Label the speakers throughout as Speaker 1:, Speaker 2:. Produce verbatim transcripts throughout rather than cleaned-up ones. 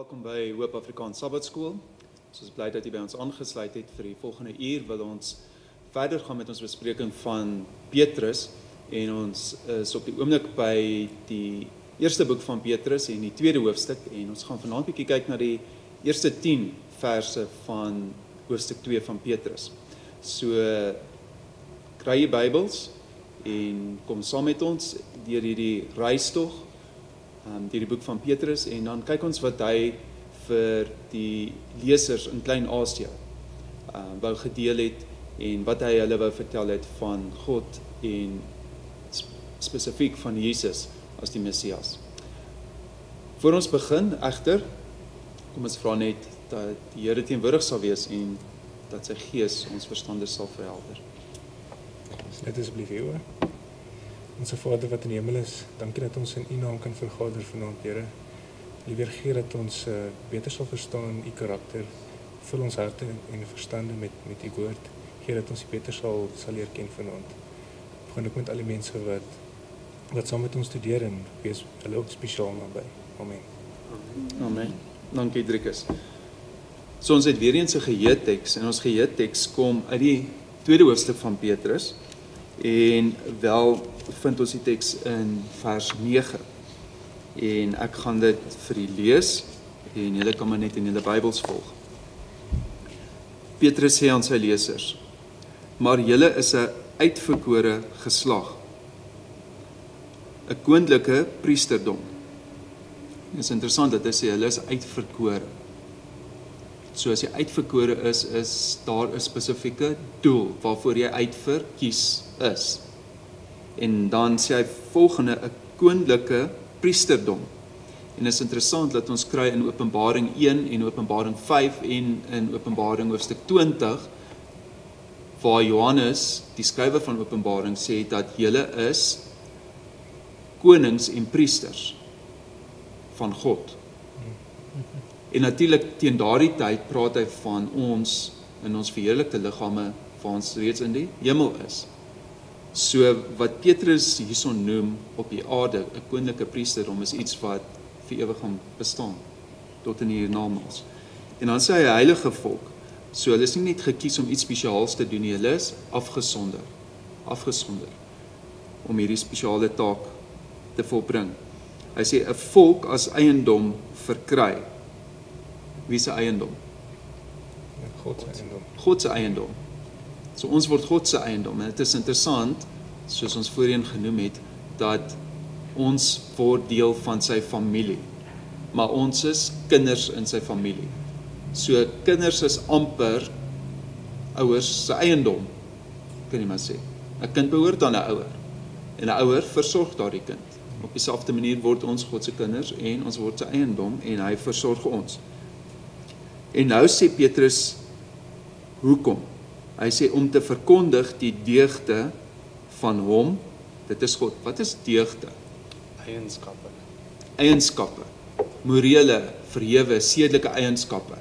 Speaker 1: Welkom by Hoop Afrikaans Sabbatskool. Ons is bly dat jy by ons aangesluit het. Vir die volgende uur wil ons verder gaan met ons bespreking van Petrus, en ons is op die oomblik by die eerste boek van Petrus en die tweede hoofstuk, en ons gaan vanaand bietjie kyk na die eerste tien verse van hoofstuk twee van Petrus. So kry jy Bybels en kom saam met ons deur hierdie reistog Um, deur die boek van Petrus, en dan kyk ons wat hy vir die lesers in Klein-Asië um, wou gedeel het, en wat hy hulle wou vertel het van God, en spesifiek van Jesus as die Messias. Voor ons begin, egter, kom ons vra net dat die Here teenwoordig sal wees, en dat sy Gees ons verstande sal verhelder.
Speaker 2: Net asseblief hier hoor. Onze Vader wat in die hemel is, dankie dat ons in U naam kan vergader vanaand, Here. Liewer gee dat ons uh, beter sal verstaan U karakter, vul ons harte en verstande met, met U woord, gee dat ons U beter sal, sal leer ken vanaand. Begin ook met al die mense wat, wat saam met ons studeer, en wees hulle ook spesiaal nabij. Amen.
Speaker 1: Amen. Dankie, Driekus. So ons het weer eens 'n geheeteks, en ons geheeteks kom uit die tweede hoofstuk van Petrus, en wel vind ons die teks in vers nege, en ek gaan dit vir u lees, en julle kan maar net in julle Bybels volg. Petrus sê aan sy lesers, maar julle is 'n uitverkore geslag, 'n koninklike priesterdom. Dit is interessant dat hy sê, hulle is uitverkore. So as jy uitverkore is, is daar 'n spesifieke doel, waarvoor jy uitverkies is. En dan sê hy volgende, 'n koninklike priesterdom. En dit is interessant dat ons kry in Openbaring een en Openbaring vyf en in Openbaring hoofstuk twintig, waar Johannes, die skrywer van Openbaring, sê dat julle is konings en priesters van God. En natuurlik teen daardie tyd praat hy van ons in ons verheerlikte liggame, waar ons reeds in die hemel is. So wat Petrus hierson noem op die aarde, 'n koninklike priesterdom, is iets wat vir ewig gaan bestaan, tot in die hiernamaals. En dan sê hy heilige volk, so hulle is nie net gekies om iets spesiaals te doen nie, hulle is afgesonder, afgesonder, om hierdie spesiale taak te volbring. Hy sê, 'n volk as eiendom verkry. Wie se eiendom?
Speaker 2: God se eiendom.
Speaker 1: God se eiendom. So ons word God se eiendom, en dit is interessant, soos ons voorheen genoem het, dat ons word deel van sy familie, maar ons is kinders in sy familie. So kinders is amper ouers se eiendom, kan jy maar sê. 'n Kind behoort aan 'n ouer, en 'n ouer versorg daardie kind. Op dieselfde manier word ons God se kinders, en ons word sy eiendom, en hy versorg ons. En nou sê Petrus, hoekom? Hy sê, om te verkondig die deugde van hom, dit is God. Wat is deugde?
Speaker 2: Eienskappe.
Speaker 1: Eienskappe, morele, verhewe, sedelike eienskappe.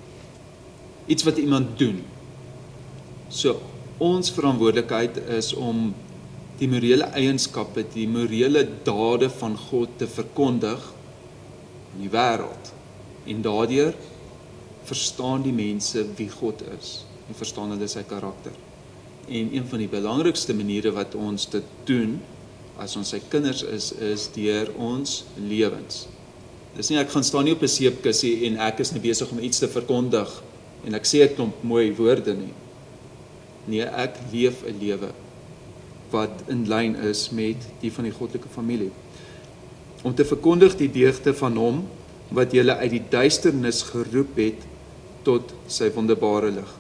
Speaker 1: Iets wat iemand doen. So, ons verantwoordelikheid is om die morele eienskappe, die morele dade van God te verkondig in die wêreld. En daardeur verstaan die mense wie God is, en verstaan hulle sy karakter. En een van die belangrikste maniere wat ons dit doen, as ons sy kinders is, is deur ons lewens. Dis nie, ek gaan staan nie op 'n seepkussie, en ek is nie besig om iets te verkondig, en ek sê 'n klomp mooi woorde nie. Nee, ek leef 'n lewe, wat in lyn is met die van die goddelike familie. Om te verkondig die deugde van hom, wat julle uit die duisternis geroep het, tot sy wonderbare lig.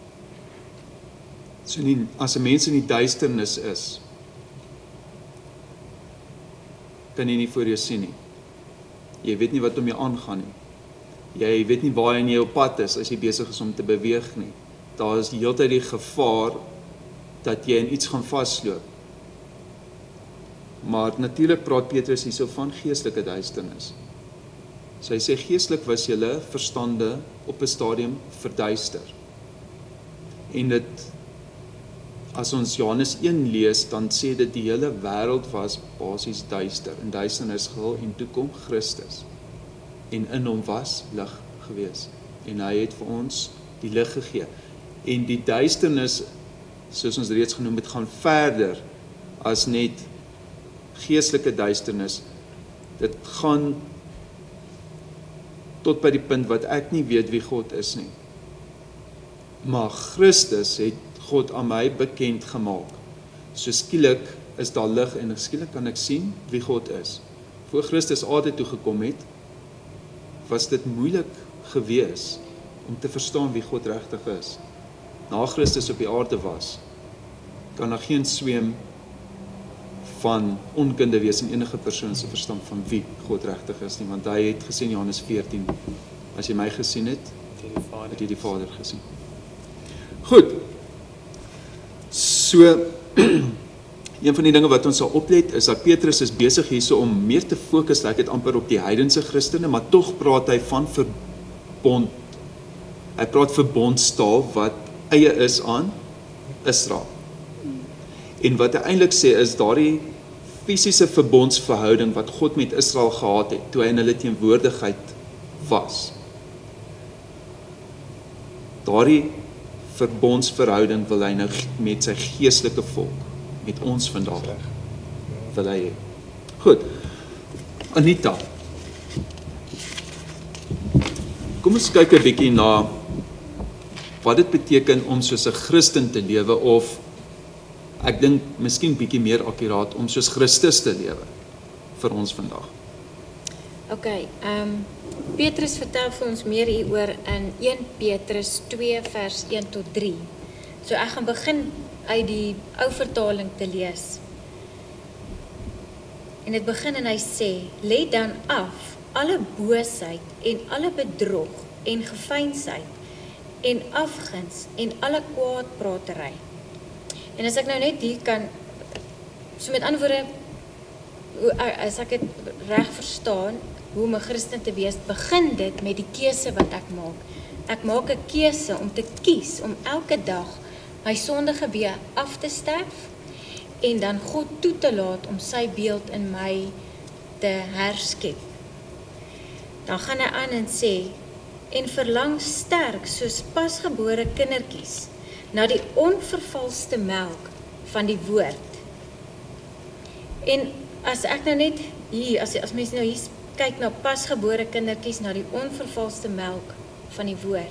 Speaker 1: So nie, as 'n mens in die duisternis is, kan jy nie voor jou sien nie. Jy weet nie wat om jou aangaan nie. Jy weet nie waarheen jy op pad is, as jy besig is om te beweeg nie. Daar is die hele tyd die gevaar, dat jy in iets gaan vasloop. Maar natuurlik praat Petrus hierso van geestelike duisternis. So hy sê, geestelik was julle verstande op 'n stadium verduister. En dit, as ons Johannes een lees, dan sê dit die hele wêreld was basies duister, en duisternis gehul, en toe kom Christus. en in hom was lig gewees. En hy het vir ons die lig gegee. En die duisternis, soos ons reeds genoem het, gaan verder as net geestelike duisternis. Dit gaan tot by die punt wat ek nie weet wie God is nie. Maar Christus het God aan my bekend gemaak. So skielik is daar lig en skielik kan ek sien wie God is. Voor Christus aarde toe gekom het, was dit moeilik gewees om te verstaan wie God regtig is. Na Christus op die aarde was, kan daar geen sweem van onkunde wees in enige persoon se verstand van wie God regtig is nie, want hy het gesê in Johannes veertien, as jy my gesien het, het jy die Vader gesien. Goed, so, een van die dinge wat ons sal oplet, is dat Petrus is besig hierso om meer te fokus, like het amper op die heidense Christene, maar tog praat hy van verbond. Hy praat verbondstaal wat eie is aan Israel. En wat hy eintlik sê is daardie fisiese verbondsverhouding wat God met Israel gehad het, toe hy in hulle teenwoordigheid was. Daardie verbondsverhouding wil hy nou met sy geestelike volk, met ons vandag, wil hy hê. Goed, Anita, kom ons kyk 'n bietjie na wat dit beteken om soos 'n Christen te lewe, of ek dink miskien bietjie meer akkuraat om soos Christus te lewe vir ons vandag.
Speaker 3: Ok, um, Petrus vertel vir ons meer hieroor in een Petrus twee vers een tot drie. So ek gaan begin uit die ou vertaling te lees. En dit begin en hy sê, let dan af alle boosheid en alle bedrog en geveinsheid en afguns en alle kwaadpratery. En as ek nou net hier kan, so met ander woorde, as ek dit reg verstaan, hoe om 'n Christen te wees, begin dit met die keuse wat ek maak. Ek maak 'n keuse om te kies, om elke dag my sondige weer af te sterf, en dan God toe te laat om sy beeld in my te herskep. Dan gaan hy aan en sê, en verlang sterk soos pasgebore kindertjies, na die onvervalste melk van die woord. En as ek nou net hier, as, as mens nou hier kyk na pasgebore kindertjies, na die onvervalste melk van die woord.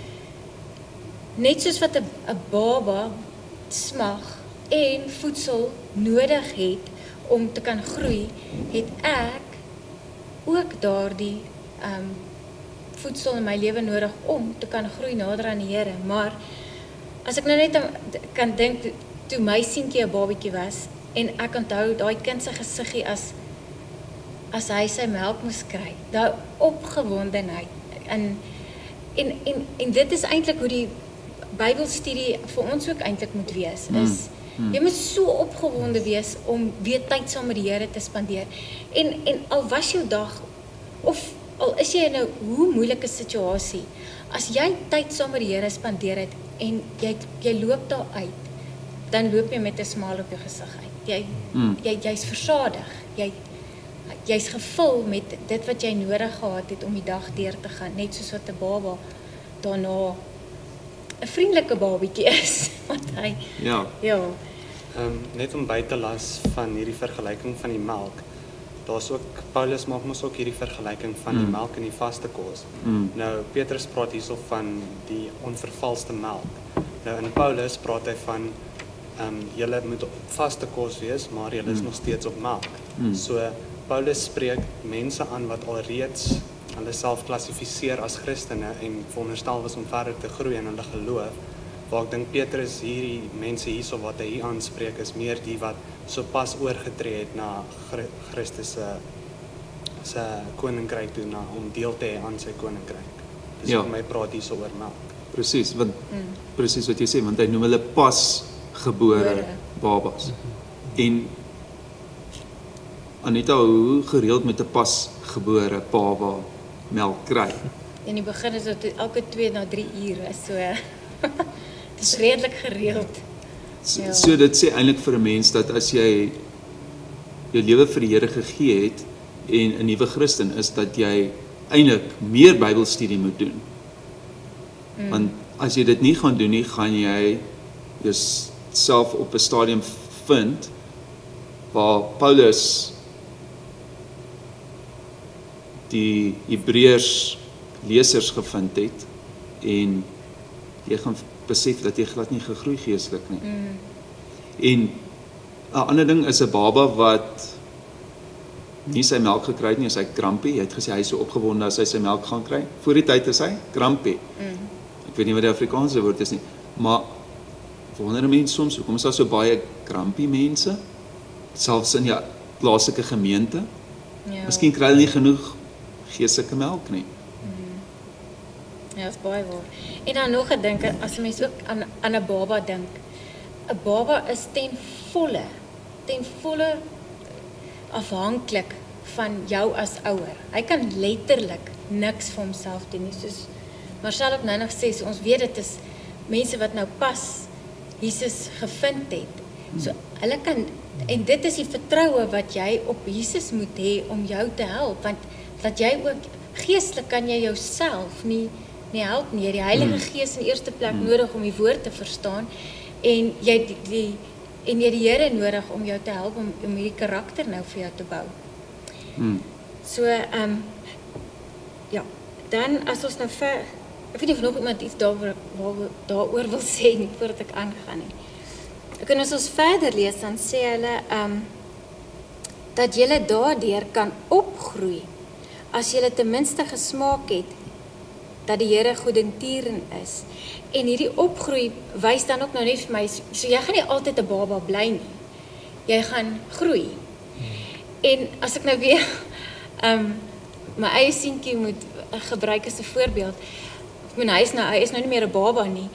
Speaker 3: Net soos wat 'n baba smag en voedsel nodig het om te kan groei, het ek ook daardie um, voedsel in my lewe nodig om te kan groei nader aan die Here. Maar as ek nou net kan dink, toe my seentjie 'n babietjie was, en ek onthou daai kind se gesiggie as as hy sy melk moes kry, daai opgewondenheid, en, en, en, en dit is eintlik hoe die Bybelstudie vir ons ook eintlik moet wees, is, mm. jy moet so opgewonde wees om weer tyd saam met die Here te spandeer, en, en al was jou dag, of al is jy in 'n hoe moeilike situasie, as jy tyd saam met die Here spandeer het, en jy, jy loop daar uit, dan loop jy met 'n smaal op jou gesig uit, jy, mm. jy, jy's versadig, jy jy's gevul met dit wat jy nodig gehad het om die dag deur te gaan, net soos wat 'n baba daarna 'n vriendelike babietjie is, wat hy,
Speaker 1: ja,
Speaker 3: ja.
Speaker 4: Um, net om by te las van hierdie vergelyking van die melk, daar's ook, Paulus maak mos ook hierdie vergelyking van mm. die melk en die vaste kos. Mm. Nou, Petrus praat hierso van die onvervalste melk. Nou, in Paulus praat hy van, um, julle moet op vaste kos wees, maar julle is mm. nog steeds op melk. Mm. So, Paulus spreek mense aan wat alreeds hulle self klassifiseer as Christene en veronderstel was om verder te groei in hulle geloof, waar ek dink Petrus hierdie mense hierso wat hy hier aanspreek, is meer die wat so pas oorgetree het na Christus se se koninkryk toe, na om deel te hê aan sy koninkryk. Dis ja. Om my praat hierso oor melk.
Speaker 1: Presies, want mm. presies wat jy sê, want hy noem hulle pas gebore babas. En Anita, hoe gereeld met 'n pas gebore baba melk kry?
Speaker 3: In die begin is dit elke twee na drie ure, so dit is redelik gereeld.
Speaker 1: So, ja. so dit sê eintlik vir 'n mens dat as jy jou lewe vir die Here gegee het en 'n nuwe Christen is, dat jy eintlik meer Bybelstudie moet doen. Mm. Want as jy dit nie gaan doen nie, gaan jy jouself op 'n stadium vind waar Paulus die Hebreërs lesers gevind het en jy gaan besef dat jy glad nie gegroei geestelik nie. Mm. En 'n ander ding is 'n baba wat nie sy melk gekry het nie, is hy grumpy. Hy het gesê hy is so opgewonde as hy sy melk gaan kry. Voor die tyd is hy grumpy. Mm. Ek weet nie wat die Afrikaanse woord is nie, maar wonder 'n mens soms, hoekom is daar so baie grumpy mense? Selfs in ja plaaslike gemeente. Ja. Miskien kry hulle nie genoeg geestelike melk nie.
Speaker 3: Mm. Ja, dit is baie waar. En dan nog 'n ding, as 'n mens ook aan aan 'n baba dink. 'n Baba is ten volle, ten volle afhanklik van jou as ouer. Hy kan letterlik niks vir homself doen nie. Soos Marcel ook nou nog sê, so ons weet dit is mense wat nou pas Jesus gevind het. So hulle kan, en dit is die vertroue wat jy op Jesus moet hê om jou te help, want dat jy ook geestelik kan jy jouself nie nie help nie. Die Heilige Gees in eerste plek nodig om die woord te verstaan en jy die, die en jy die Here nodig om jou te help om om hierdie karakter nou vir jou te bou. Hmm. So ehm um, ja, dan as ons nou ver ek weet nie of nog iemand iets daaroor daaroor wil sê nie voordat ek aangaan nie. Ek kan as ons verder lees dan sê hulle ehm um, dat jy daardeur kan opgroei as jy ten minste gesmaak het dat die Here goedertierend is. En hierdie opgroei wys dan ook nou net vir my, so jy gaan nie altyd 'n baba bly nie. Jy gaan groei. En as ek nou weer um, my eie seentjie moet gebruik as 'n voorbeeld, ek meen hy is nou, hy is nou nie meer 'n baba nie,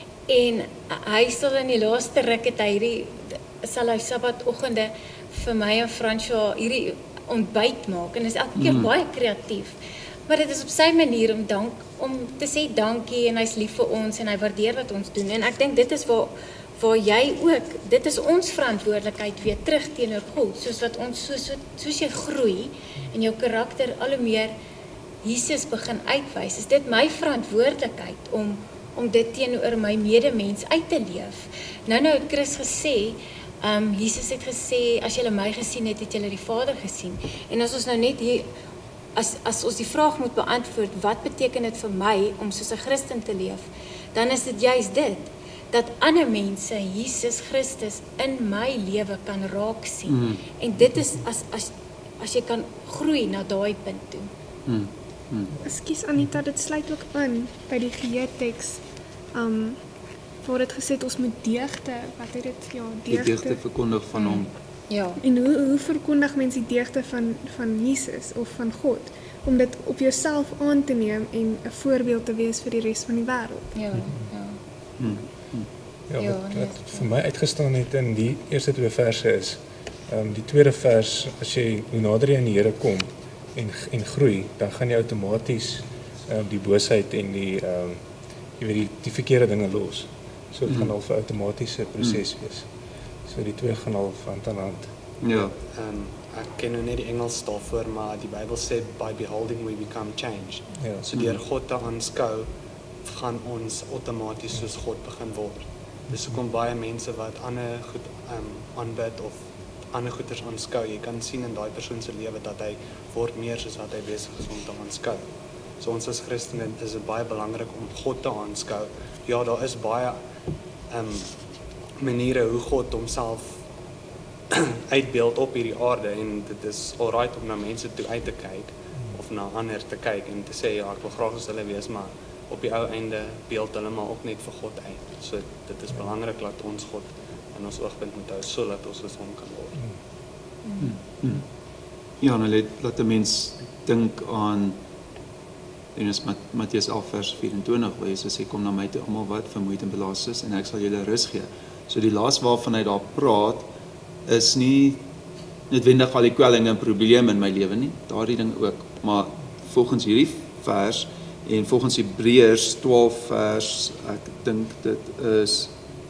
Speaker 3: en hy sal in die laaste ruk het hy hierdie, sal hy Sabbatoggende vir my en Franswa hierdie ontbyt maak, en is elke keer mm. baie kreatief. Maar dit is op sy manier om dank om te sê dankie en hy's lief vir ons en hy waardeer wat ons doen. En ek dink dit is waar waar jy ook, dit is ons verantwoordelikheid weer terug teenoor God, soos wat ons soos so, soos jy groei en jou karakter al hoe meer Jesus begin uitwys. Is dit my verantwoordelikheid om om dit teenoor my medemens uit te leef. Nou nou het Chris gesê, um Jesus het gesê as julle my gesien het, het julle die Vader gesien. En as ons nou net hier As, as ons die vraag moet beantwoord, wat beteken dit vir my om soos 'n Christen te leef, dan is dit juist dit, dat ander mense Jesus Christus in my lewe kan raak sien. Mm. En dit is as, as, as jy kan groei na daai punt toe.
Speaker 5: Mm. Mm. Ekskuus Anita, dit sluit ook aan by die geheerteks, um, waar dit gesê het, ons moet deugde, wat het dit, ja, deugde,
Speaker 1: die deugde verkondig van hom.
Speaker 3: Ja.
Speaker 5: En hoe, hoe verkondig mens die deugde van, van Jesus of van God? Om dit op jouself aan te neem en 'n voorbeeld te wees vir die res van die wêreld.
Speaker 3: Ja, ja.
Speaker 1: Hmm. Hmm.
Speaker 2: Ja, wat, wat vir my uitgestaan het in die eerste twee verse is, um, die tweede vers, as jy, hoe nader jy aan die Here kom en, en groei, dan gaan jy outomaties um, die boosheid en die, um, jy weet, die, die verkeerde dinge los. So het mm. gaan al 'n outomatiese proses mm. wees. So die twee gaan al hand aan hand.
Speaker 1: Ja.
Speaker 4: Um, ek ken nou net die Engels daarvoor, maar die Bybel sê, by beholding we become changed.
Speaker 2: Ja.
Speaker 4: So deur God te aanskou, gaan ons outomaties soos God begin word. Dis hoekom baie mense wat ander goed um, aanbid of ander goeders aanskou, jy kan sien in daai persoon se lewe dat hy word meer soos wat hy besig is om te aanskou. So ons as Christene is dit baie belangrik om God te aanskou. Ja, daar is baie um, maniere hoe God homself uitbeeld op hierdie aarde, en dit is alright om na mense toe uit te kyk of na ander te kyk en te sê ja, ek wil graag as hulle wees, maar op die ou einde beeld hulle maar ook net vir God uit. So dit is belangrik dat ons God in ons oogpunt moet hou sodat ons soos hom kan word.
Speaker 1: Hmm. Hmm. Ja, nou laat, laat 'n mens dink aan en is Matteus elf vers vyf-en-twintig, waar Jesus sê, kom na my toe almal wat vermoeid en belas is en ek sal julle rus gee. So die laas waarvan hy daar praat is nie noodwendig al die kwellinge en probleme in my lewe nie, daardie ding ook, maar volgens hierdie vers en volgens Hebreërs twaalf vers, ek dink dit is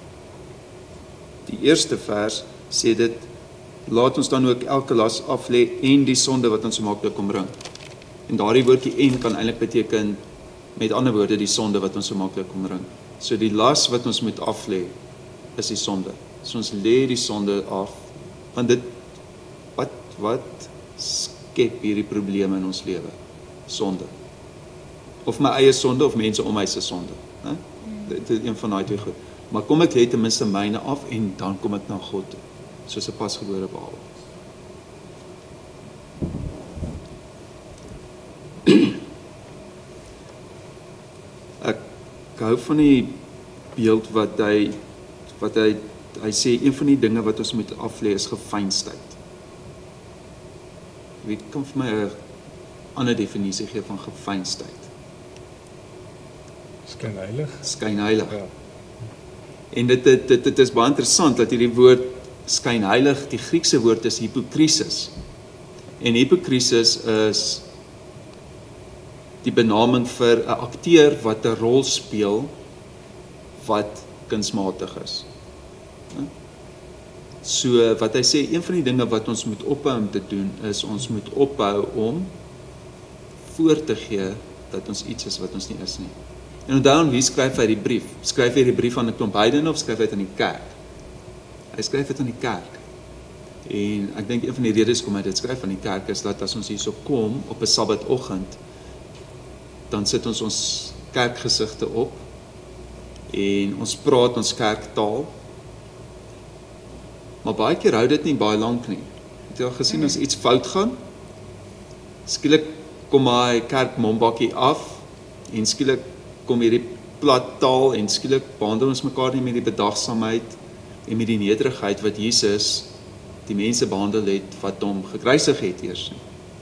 Speaker 1: die eerste vers, sê dit, laat ons dan ook elke las af lê en die sonde wat ons so maklik omring. En daardie woordjie en kan eintlik beteken, met ander woorde, die sonde wat ons so maklik omring. So die las wat ons moet af lê, is die sonde. So ons lê die sonde af, want dit, wat, wat skep hierdie probleme in ons lewe? Sonde. Of my eie sonde, of mense om my se sonde. Né? Dit is een van daai twee goed. Maar kom ek lê ten minste myne af, en dan kom ek na God toe, soos 'n pasgebore baba. Ek hou van die beeld wat hy, wat hy, hy sê, een van die dinge wat ons moet aflê is gefeinsdheid. Wie kan vir my 'n ander definisie gee van gefeinsdheid?
Speaker 2: Skynheilig.
Speaker 1: Skynheilig.
Speaker 2: Ja.
Speaker 1: En dit, dit, dit, dit is baie interessant dat hierdie woord skynheilig, die Griekse woord is hypokrisis. En hypokrisis is die benaming vir 'n akteur wat 'n rol speel wat kunsmatig is. So wat hy sê, een van die dinge wat ons moet ophou om te doen, is ons moet ophou om voor te gee dat ons iets is wat ons nie is nie. En onthou aan wie skryf hy die brief? Skryf hy die brief aan 'n klomp heidene of skryf hy dit aan die kerk? Hy skryf dit aan die kerk. En ek dink een van die redes kom hy dit skryf aan die kerk is dat as ons hierso kom op 'n Sabbathooggend, dan sit ons ons kerkgesigte op en ons praat ons kerktaal. Maar baie keer hou dit nie baie lank nie. Het jy al gesien as iets fout gaan? Skielik kom hy kerk mombakkie af en skielik kom hierdie plat taal en skielik behandel ons mekaar nie met die bedagsaamheid en met die nederigheid wat Jesus die mense behandel het wat hom gekruisig het eers.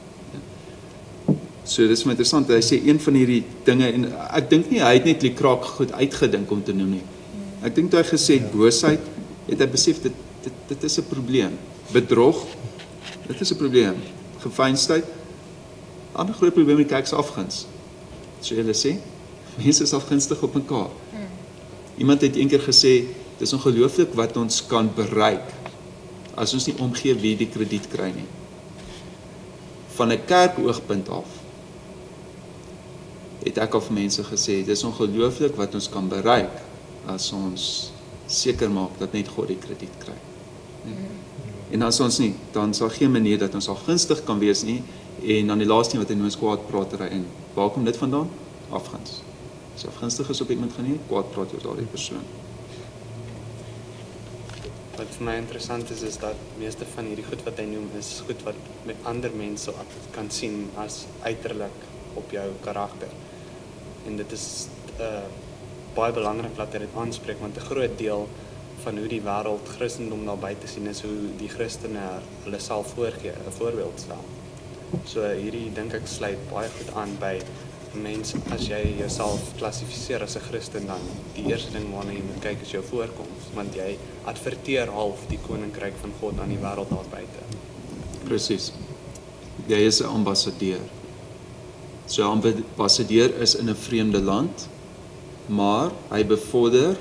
Speaker 1: So dit is my interessant, hy sê een van hierdie dinge, en ek dink nie, hy het net die kraak goed uitgedink om te noem nie. Ek dink toe hy gesê het, boosheid, het hy besef, dit, dit, dit is 'n probleem. Bedrog, dit is 'n probleem. Gefeinsdheid, ander groot probleem in die kerk is afguns. So julle sê, mense is afgunstig op mekaar. Iemand het een keer gesê, dit is ongelooflik wat ons kan bereik, as ons nie omgee wie die krediet kry nie. Van 'n kerkoogpunt af, het ek al vir mense gesê, dit is ongelooflik wat ons kan bereik, as ons seker maak dat net God die krediet kry. Nee. En as ons nie, dan sal geen manier dat ons afgunstig kan wees nie, en dan die laaste ding wat hy noem is kwaadpratery, en waar kom dit vandaan? Afguns. As jy afgunstig is op iemand gaan nie, kwaad praat oor daardie persoon.
Speaker 4: Wat vir my interessant is, is dat meeste van hierdie goed wat hy noem, is goed wat met ander mense kan sien as uiterlik op jou karakter. En dit is uh, baie belangrik dat hy dit aanspreek, want 'n groot deel van hoe die wêreld Christendom daar buite sien, is hoe die Christene hulle self voorgee, 'n voorbeeld stel. So hierdie dink ek sluit baie goed aan by mense, as jy jouself klassifiseer as 'n Christen, dan die eerste ding waarna jy moet kyk is jou voorkoms, want jy adverteer half die koninkryk van God aan die wêreld daar buite.
Speaker 1: Presies. Jy is 'n ambassadeur. So 'n ambassadeur is in 'n vreemde land, maar hy bevorder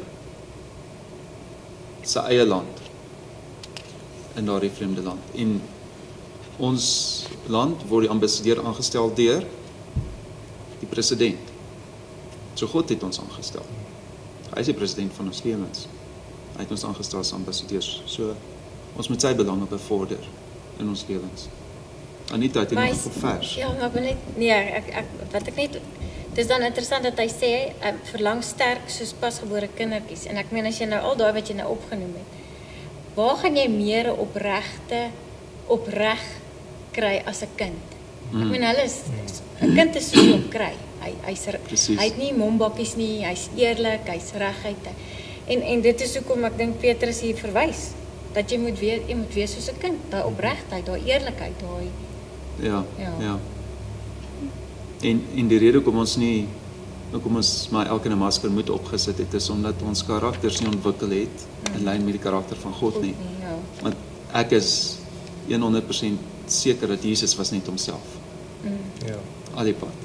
Speaker 1: sy eie land in daardie vreemde land. En ons land word die ambassadeur aangestel deur die president. So God het ons aangestel. Hy is die president van ons lewens. Hy het ons aangestel as ambassadeurs. So ons moet sy belange bevorder in ons lewens. Anita het nog 'n vers.
Speaker 3: Ja, maar ek wil net nee, ek ek wat ek net dit is dan interessant dat hy sê uh, verlang sterk soos pasgebore kindertjies, en ek meen as jy nou al daai wat jy nou opgenoem het, waar gaan jy meer opregte opreg kry as 'n kind? Mm. Ek meen hulle is 'n kind is so op kry. Hy hy's hy het nie mombakkies nie, hy's eerlik, hy's reguit. En en dit is hoekom ek dink Petrus hier verwys dat jy moet weet, jy moet wees soos 'n kind, daai opregtheid, daai eerlikheid, daai
Speaker 1: Ja,
Speaker 3: ja.
Speaker 1: ja. En en die rede hoekom ons nie hoekom ons maar elke 'n masker moet opgesit het, is omdat ons karakters nie ontwikkel het in lyn met die karakter van God nie.
Speaker 3: Ja.
Speaker 1: Want ek is honderd persent seker dat Jesus was net homself.
Speaker 3: Mm.
Speaker 2: Ja.
Speaker 1: Al die pad.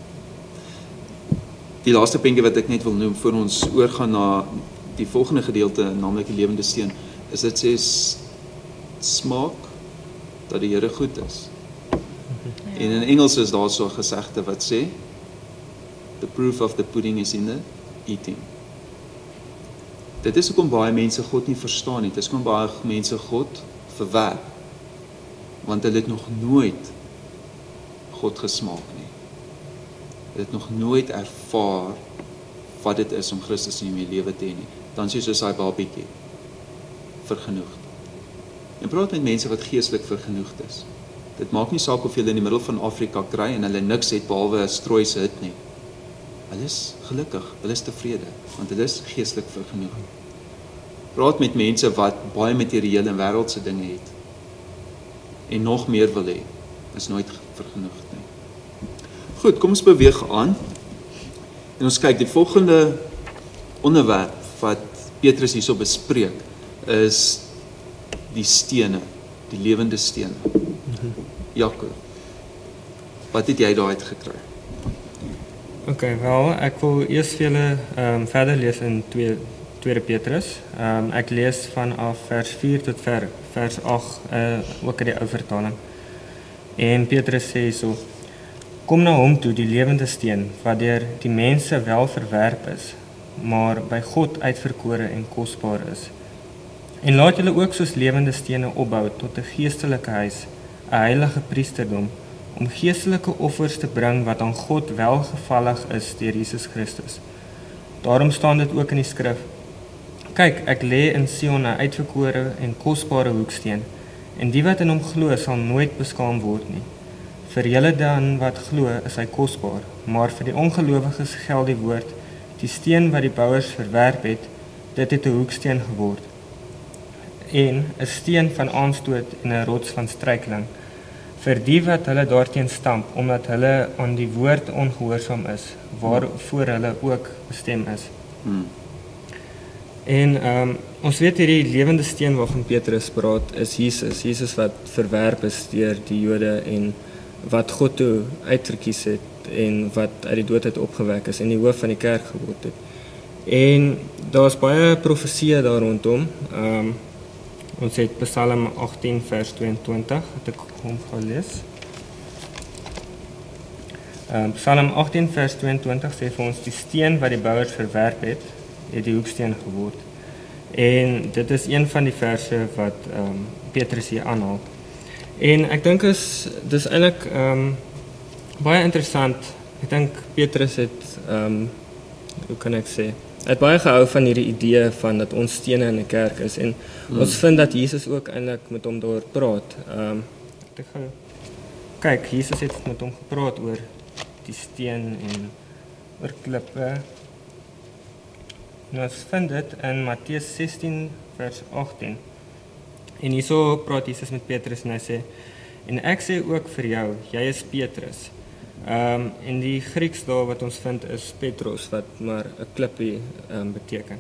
Speaker 1: Die laaste puntjie wat ek net wil noem voor ons oorgaan na die volgende gedeelte, naamlik die lewende steen, is dit sê smaak dat die Here goed is. Ja. En in Engels is daar so 'n gesegde wat sê, the proof of the pudding is in the eating. Dit is hoekom baie mense God nie verstaan nie. Dit is hoekom baie mense God verwerp. Want hulle het nog nooit God gesmaak nie. Hulle het nog nooit ervaar wat dit is om Christus in die lewe te hê nie. Dan sê soos hy babietjie vergenoegd. En praat met mense wat geestelik vergenoegd is. Dit maak nie saak of jy in die middel van Afrika kry en hulle niks het behalwe 'n strooise hut nie. Hulle is gelukkig, hulle is tevrede, want hulle is geestelik vergenoegd. Praat met mense wat baie materiële en wêreldse dinge het en nog meer wil hê, is nooit vergenoegd nie. Goed, kom ons beweeg aan. En ons kyk, die volgende onderwerp wat Petrus hierso bespreek, is die stene, die lewende stene. Mm-hmm. Jaco, wat het jy daaruit gekry?
Speaker 6: Ok, wel, ek wil eers vir julle um, verder lees in tweede Petrus. Um, ek lees vanaf vers vier tot ver, vers agt, uh, ook in die ou vertaling. En Petrus sê so, kom na hom toe, die lewende steen, wat deur die mense wel verwerp is, maar by God uitverkore en kosbaar is. En laat julle ook soos lewende stene opbou tot 'n geestelike huis, 'n heilige priesterdom, om geestelike offers te bring wat aan God welgevallig is deur Jesus Christus. Daarom staan dit ook in die skrif, kyk, ek lê in Sion 'n uitverkore en kosbare hoeksteen, en die wat in hom glo sal nooit beskaam word nie. Vir julle dan wat glo is hy kosbaar, maar vir die ongelowiges geld die woord, die steen wat die bouers verwerp het, dit het 'n hoeksteen geword. En 'n steen van aanstoot en 'n rots van struikeling, vir die wat hulle daarteen stamp, omdat hulle aan die woord ongehoorsaam is, waarvoor hulle ook bestem is. Hmm. En um, ons weet hierdie lewende steen waarvan Petrus praat, is Jesus, Jesus wat verwerp is deur die Jode en wat God toe uitverkies het en wat uit die dood uit opgewek is en die hoof van die kerk geword het. En daar's baie profesieë daar rondom. Um, ons het Psalm agttien vers tweeëntwintig, het ek hom gelees. Um, Psalm agttien vers tweeëntwintig sê vir ons, die steen wat die bouers verwerp het, het die hoeksteen geword. En dit is een van die verse wat um, Petrus hier aanhaal. En ek dink is dis eintlik um, baie interessant. Ek dink Petrus het um, hoe kan ek sê, het baie gehou van hierdie idee van dat ons stene in 'n kerk is en hmm. ons vind dat Jesus ook eintlik met hom daar praat. Um, ek gaan kyk, Jesus het met hom gepraat oor die steen en oor klippe. Nou ons vind dit in Matteus sestien vers agttien. En hierso praat Jesus met Petrus en hy sê, en ek sê ook vir jou, jy is Petrus. Um, en die Grieks daar wat ons vind is Petros, wat maar 'n klippie um, beteken.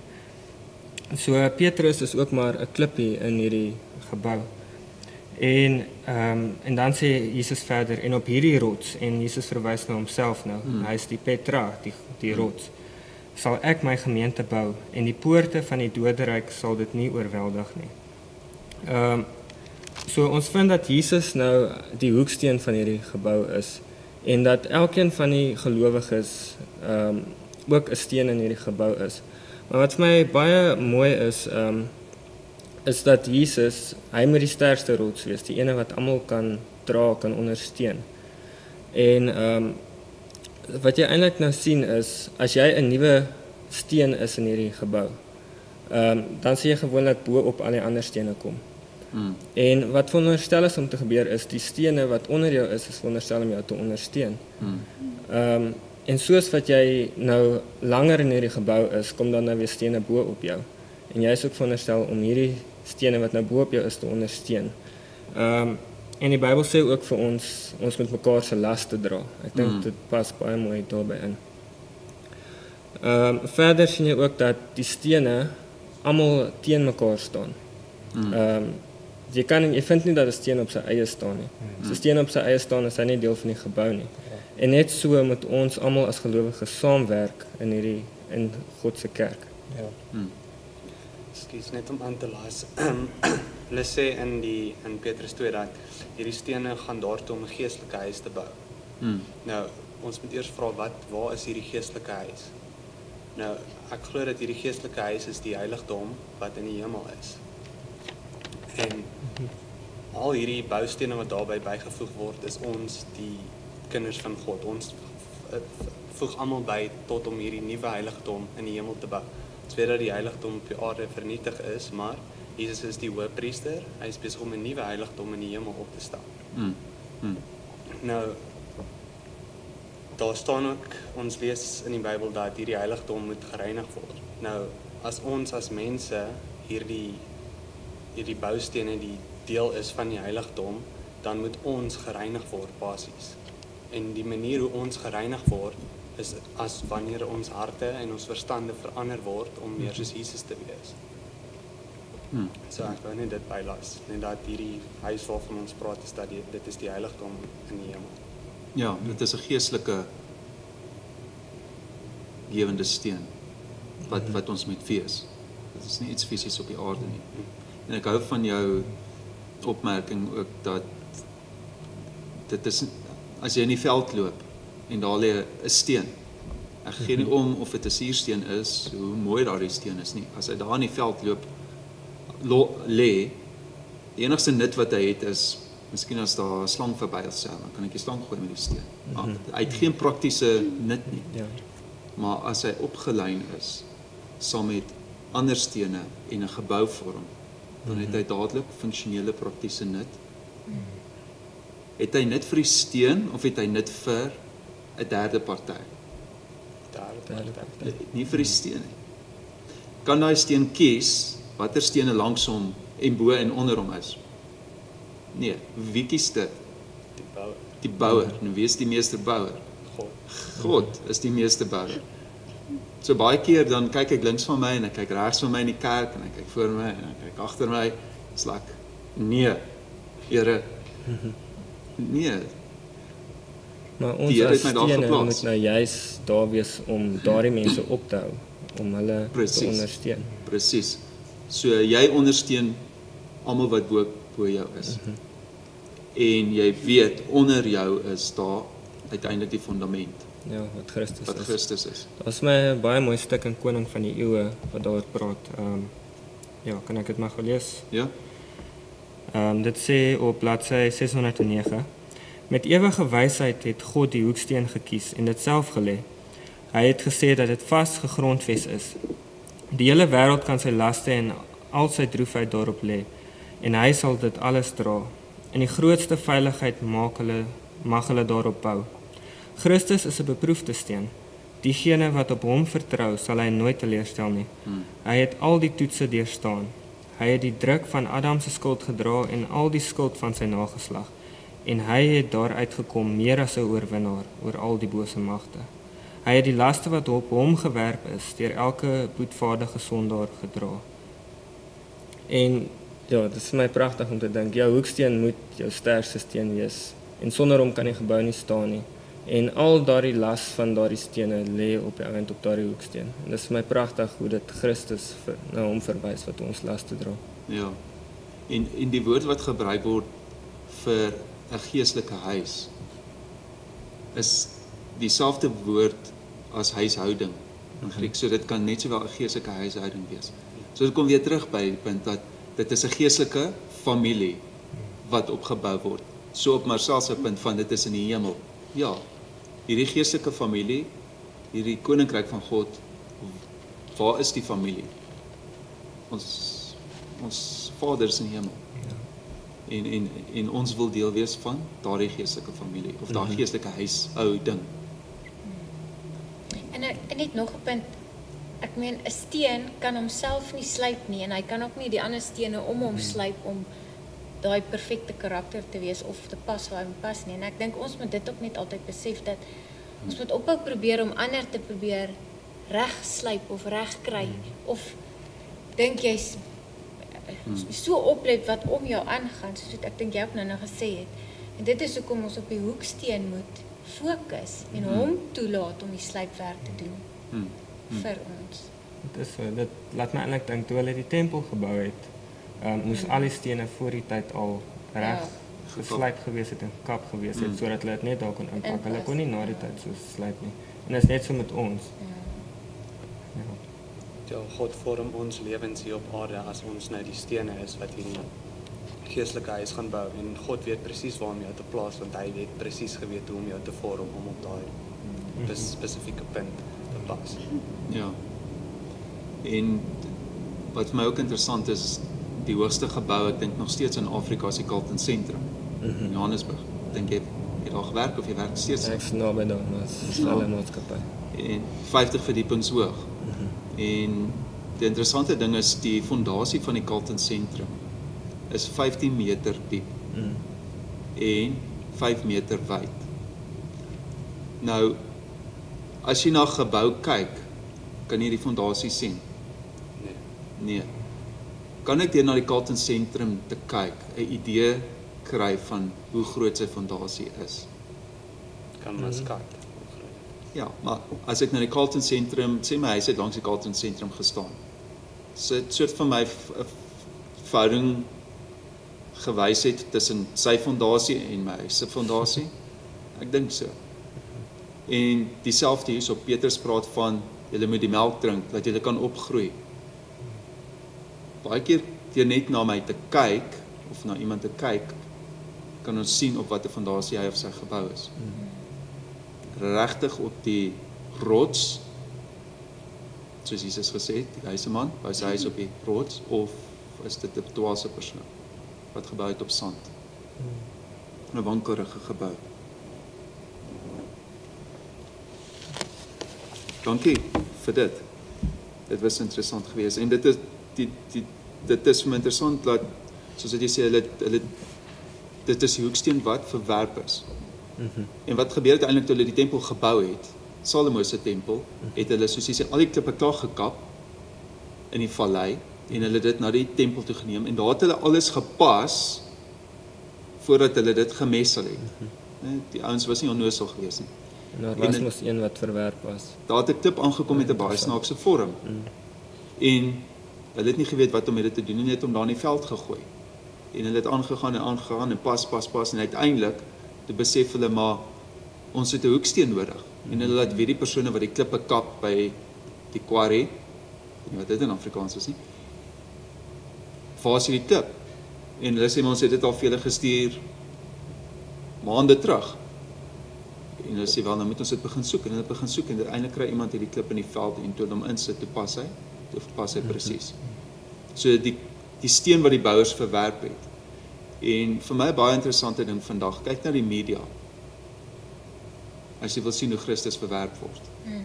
Speaker 6: So Petrus is ook maar 'n klippie in hierdie gebou. En, um, en dan sê Jesus verder, en op hierdie rots, en Jesus verwys na homself nou, hmm. hy is die Petra, die, die rots, sal ek my gemeente bou, en die poorte van die doderyk sal dit nie oorweldig nie. Um, so ons vind dat Jesus nou die hoeksteen van hierdie gebou is, en dat elkeen van die gelowiges um, ook 'n steen in hierdie gebou is. Maar wat vir my baie mooi is, um, is dat Jesus, hy moet die sterkste rots wees, die ene wat almal kan dra, kan ondersteun. En um, wat jy eintlik nou sien is, as jy 'n nuwe steen is in hierdie gebou, um, dan sien jy gewoonlik bo op al die ander stene kom. Hmm. En wat veronderstel is om te gebeur is, die stene wat onder jou is, is veronderstel om jou te ondersteun. Hmm. Um, en soos wat jy nou langer in hierdie gebou is, kom dan nou weer stene bo op jou. En jy is ook veronderstel om hierdie stene wat nou bo op jou is te ondersteun. Um, en die Bybel sê ook vir ons, ons moet mekaar se laste dra. Ek dink hmm. dit pas baie mooi daarbey in. Um, verder sien jy ook dat die stene almal teen mekaar staan. Hmm. Um, Jy kan jy vind nie dat 'n steen op sy eie staan nie. As 'n steen op sy eie staan, is hy nie deel van die gebou nie. En net so moet ons almal as gelowiges saamwerk in hierdie in God se kerk.
Speaker 2: Ja.
Speaker 4: Hmm. Ekskuus, net om aan te laas. hulle sê in die in Petrus twee dat hierdie stene gaan daartoe om 'n geestelike huis te bou.
Speaker 1: Hmm.
Speaker 4: Nou, ons moet eers vra wat waar is hierdie geestelike huis? Nou, ek glo dat hierdie geestelike huis is die heiligdom wat in die hemel is. En al hierdie boustene wat daarbey bygevoeg word, is ons die kinders van God. Ons voeg almal by tot om hierdie nuwe heiligdom in die hemel te bou. Ons weet dat die heiligdom op die aarde vernietig is, maar Jesus is die hoëpriester. Hy is besig om 'n nuwe heiligdom in die hemel op te stel.
Speaker 1: Hmm. Hmm.
Speaker 4: Nou, daar staan ook, ons lees in die Bybel dat hierdie heiligdom moet gereinig word. Nou, as ons as mense hierdie hierdie boustene die deel is van die heiligdom, dan moet ons gereinig word basies. En die manier hoe ons gereinig word is as wanneer ons harte en ons verstande verander word om meer soos Jesus te wees.
Speaker 1: Hmm.
Speaker 4: So ek wou net dit bylas, net dat hierdie huis waarvan ons praat is dat die, dit is die heiligdom in die hemel.
Speaker 1: Ja, dit is 'n geestelike gewende steen wat wat ons moet wees. Dit is nie iets fisies op die aarde nie. En ek hou van jou opmerking ook dat dit is as jy in die veld loop en daar lê 'n steen. Ek gee nie om of dit 'n suursteen is, hoe mooi daardie steen is nie. As hy daar in die veld loop lê, die enigste nut wat hy het is miskien as daar 'n slang verbyseil, dan kan ek die slang gooi met die steen. Maar hy het geen praktiese nut nie.
Speaker 6: Ja.
Speaker 1: Maar as hy opgelyn is saam met ander stene en 'n gebou vorm, dan het hy dadelik funksionele praktiese nut. Het hy nut vir die steen of het hy nut vir 'n derde party?
Speaker 4: Daar, daar.
Speaker 1: Nie vir die steen nie. Kan daai steen kies watter stene langs hom en bo en onder hom is? Nee, wie kies dit?
Speaker 4: Die bouwer.
Speaker 1: Die bouwer. En wie is die meesterbouwer?
Speaker 4: God.
Speaker 1: God is die meesterbouwer. So baie keer dan kyk ek links van my en ek kyk regs van my in die kerk en ek kyk voor my en ek kyk agter my. Dis like, nee, Here, nee.
Speaker 6: Maar ons
Speaker 1: Die Here
Speaker 6: as
Speaker 1: het my daar
Speaker 6: stene
Speaker 1: geplaas.
Speaker 6: moet nou juis daar wees om daardie mense op te hou, om hulle
Speaker 1: Precies.
Speaker 6: te ondersteun.
Speaker 1: Presies. So jy ondersteun almal wat bo bo jou is. Mm-hmm. En jy weet onder jou is daar uiteindelik die fundament
Speaker 6: Ja, wat Christus
Speaker 1: wat
Speaker 6: is.
Speaker 1: Christus is.
Speaker 6: Daar's my 'n baie mooi stuk in Koning van die Eeue wat daaroor praat. Ehm um, ja, kan ek dit maar gou lees?
Speaker 1: Ja?
Speaker 6: Ehm um, dit sê op bladsy ses honderd nege: Met ewige wysheid het God die hoeksteen gekies en dit self gelê. Hy het gesê dat dit vas gegrondves is. Die hele wêreld kan sy laste en al sy droefheid daarop lê en hy sal dit alles dra. In die grootste veiligheid maak hulle mag hulle daarop bou. Christus is 'n beproefde steen. Diegene wat op hom vertrou, sal hy nooit teleurstel nie.
Speaker 1: Hmm.
Speaker 6: Hy het al die toetse deurstaan. Hy het die druk van Adam se skuld gedra en al die skuld van sy nageslag. En hy het daaruit gekom meer as 'n oorwinnaar oor al die bose magte. Hy het die laste wat op hom gewerp is, deur elke boetvaardige sondaar gedra. En ja, dit is vir my pragtig om te dink, jou hoeksteen moet jou sterkste steen wees. En sonder hom kan die gebou nie staan nie. En al daardie las van daardie stene lê op die ouend op daardie hoeksteen. En dit is vir my pragtig hoe dit Christus vir, na hom verwys wat ons laste dra.
Speaker 1: Ja. En en die woord wat gebruik word vir 'n geestelike huis is dieselfde woord as huishouding in Grieks. So dit kan net sowel 'n geestelike huishouding wees. So dit kom weer terug by die punt dat dit is 'n geestelike familie wat opgebou word. So op Marcel se punt van dit is in die hemel. Ja. Hierdie geestelike familie, hierdie koninkryk van God, waar is die familie? Ons ons Vader is in die hemel. En en en ons wil deel wees van daardie geestelike familie of daardie
Speaker 6: Mhm.
Speaker 1: geestelike huishouding.
Speaker 3: En, ek- en net nog 'n punt. Ek meen 'n steen kan homself nie slyp nie en hy kan ook nie die ander stene om hom slyp om daai perfekte karakter te wees of te pas waar hy moet pas nie. En ek dink ons moet dit ook net altyd besef dat ons moet ophou probeer om ander te probeer reg slyp of reg kry of dink jy's so oplet wat om jou aangaan, soos wat ek dink jy ook nou nou gesê het. En dit is hoekom ons op die hoeksteen moet fokus en hom toelaat om die slypwerk te doen
Speaker 1: Hmm.
Speaker 3: vir ons.
Speaker 6: Dit is so, dit laat my eintlik dink toe hulle die tempel gebou het, um, moes al die stene voor die tyd al reg
Speaker 3: Ja.
Speaker 6: geslyp gewees het en gekap gewees het,
Speaker 1: Mm.
Speaker 6: sodat hulle dit net daar kon inpak. Hulle
Speaker 3: Inpas,
Speaker 6: kon nie na die
Speaker 3: ja.
Speaker 6: tyd so slyp nie. En dit is net so met ons.
Speaker 3: Ja.
Speaker 6: Ja.
Speaker 4: Ja, God vorm ons lewens hier op aarde as ons nou die stene is wat hierdie geestelike huis gaan bou en God weet presies waar om jou te plaas want hy weet presies geweet hoe om jou te vorm om op daai bes- spesifieke punt te pas.
Speaker 1: Ja. En wat vir my ook interessant is, is die hoogste gebou, ek dink nog steeds in Afrika, is die Carlton Centrum in Johannesburg. Dink jy jy daar gewerk of jy werk steeds?
Speaker 7: Ek is naby daar, maar dit is wel 'n maatskappy.
Speaker 1: En vyftig verdiepings hoog. En die interessante ding is die fondasie van die Carlton Centrum is vyftien meter diep
Speaker 7: Mm.
Speaker 1: en vyf meter wyd. Nou as jy na 'n gebou kyk, kan jy die fondasie sien.
Speaker 4: Nee.
Speaker 1: Nee. Kan ek deur na die Carlton Centrum te kyk 'n idee kry van hoe groot sy fondasie is?
Speaker 4: Kan maar skat.
Speaker 1: Ja, maar as ek na die Carlton Centrum, sê my huis het langs die Carlton Centrum gestaan. So 'n soort van my v- 'n verhouding gewys het tussen sy fondasie en my huis se fondasie. Ek dink so. En dieselfde hier op Petrus praat van julle moet die melk drink dat julle kan opgroei. Baie keer deur net na my te kyk of na iemand te kyk, kan ons sien op watter fondasie hy of sy gebou is. Regtig op die rots, soos Jesus gesê het, die wyse man, bou sy huis op die rots, of is dit 'n dwaase persoon wat gebou het op sand? 'n wankelrige gebou. Dankie vir dit. Dit was interessant geweest en dit is die die dit is vir my interessant dat soos wat jy sê hulle hulle dit is die hoeksteen wat verwerp is.
Speaker 7: Mhm.
Speaker 1: En wat gebeur het eintlik toe hulle die tempel gebou het? Salomo se tempel, het hulle soos jy sê al die klippe klaar gekap in die vallei en hulle dit na die tempel toe geneem en daar het hulle alles gepas voordat hulle dit gemessel het. Nee, die ouens was nie onnoosel geweest nie.
Speaker 7: En daar
Speaker 1: En
Speaker 7: was
Speaker 1: het-
Speaker 7: mos een wat verwerp was.
Speaker 1: Daar het 'n klip aangekom met 'n baie snaakse vorm. En hulle het nie geweet wat om met dit te doen nie, net om daar in die veld gegooi. En hulle het aangegaan en aangegaan en pas pas pas en uiteindelik toe besef hulle maar ons het 'n hoeksteen nodig. En hulle laat weet die persone wat die klippe kap by die quarry, ek weet nie wat dit in Afrikaans is nie. Waar is hierdie klip? En hulle sê maar ons het dit al vir julle gestuur maande terug. En hulle sê wel nou moet ons dit begin soek en hulle begin soek en uiteindelik kry iemand hierdie klip in die veld en toe hom insit, toe pas hy, toe pas hy presies. So die die steen wat die bouers verwerp het. En vir my 'n baie interessante ding vandag, kyk na die media. As jy wil sien hoe Christus verwerp word.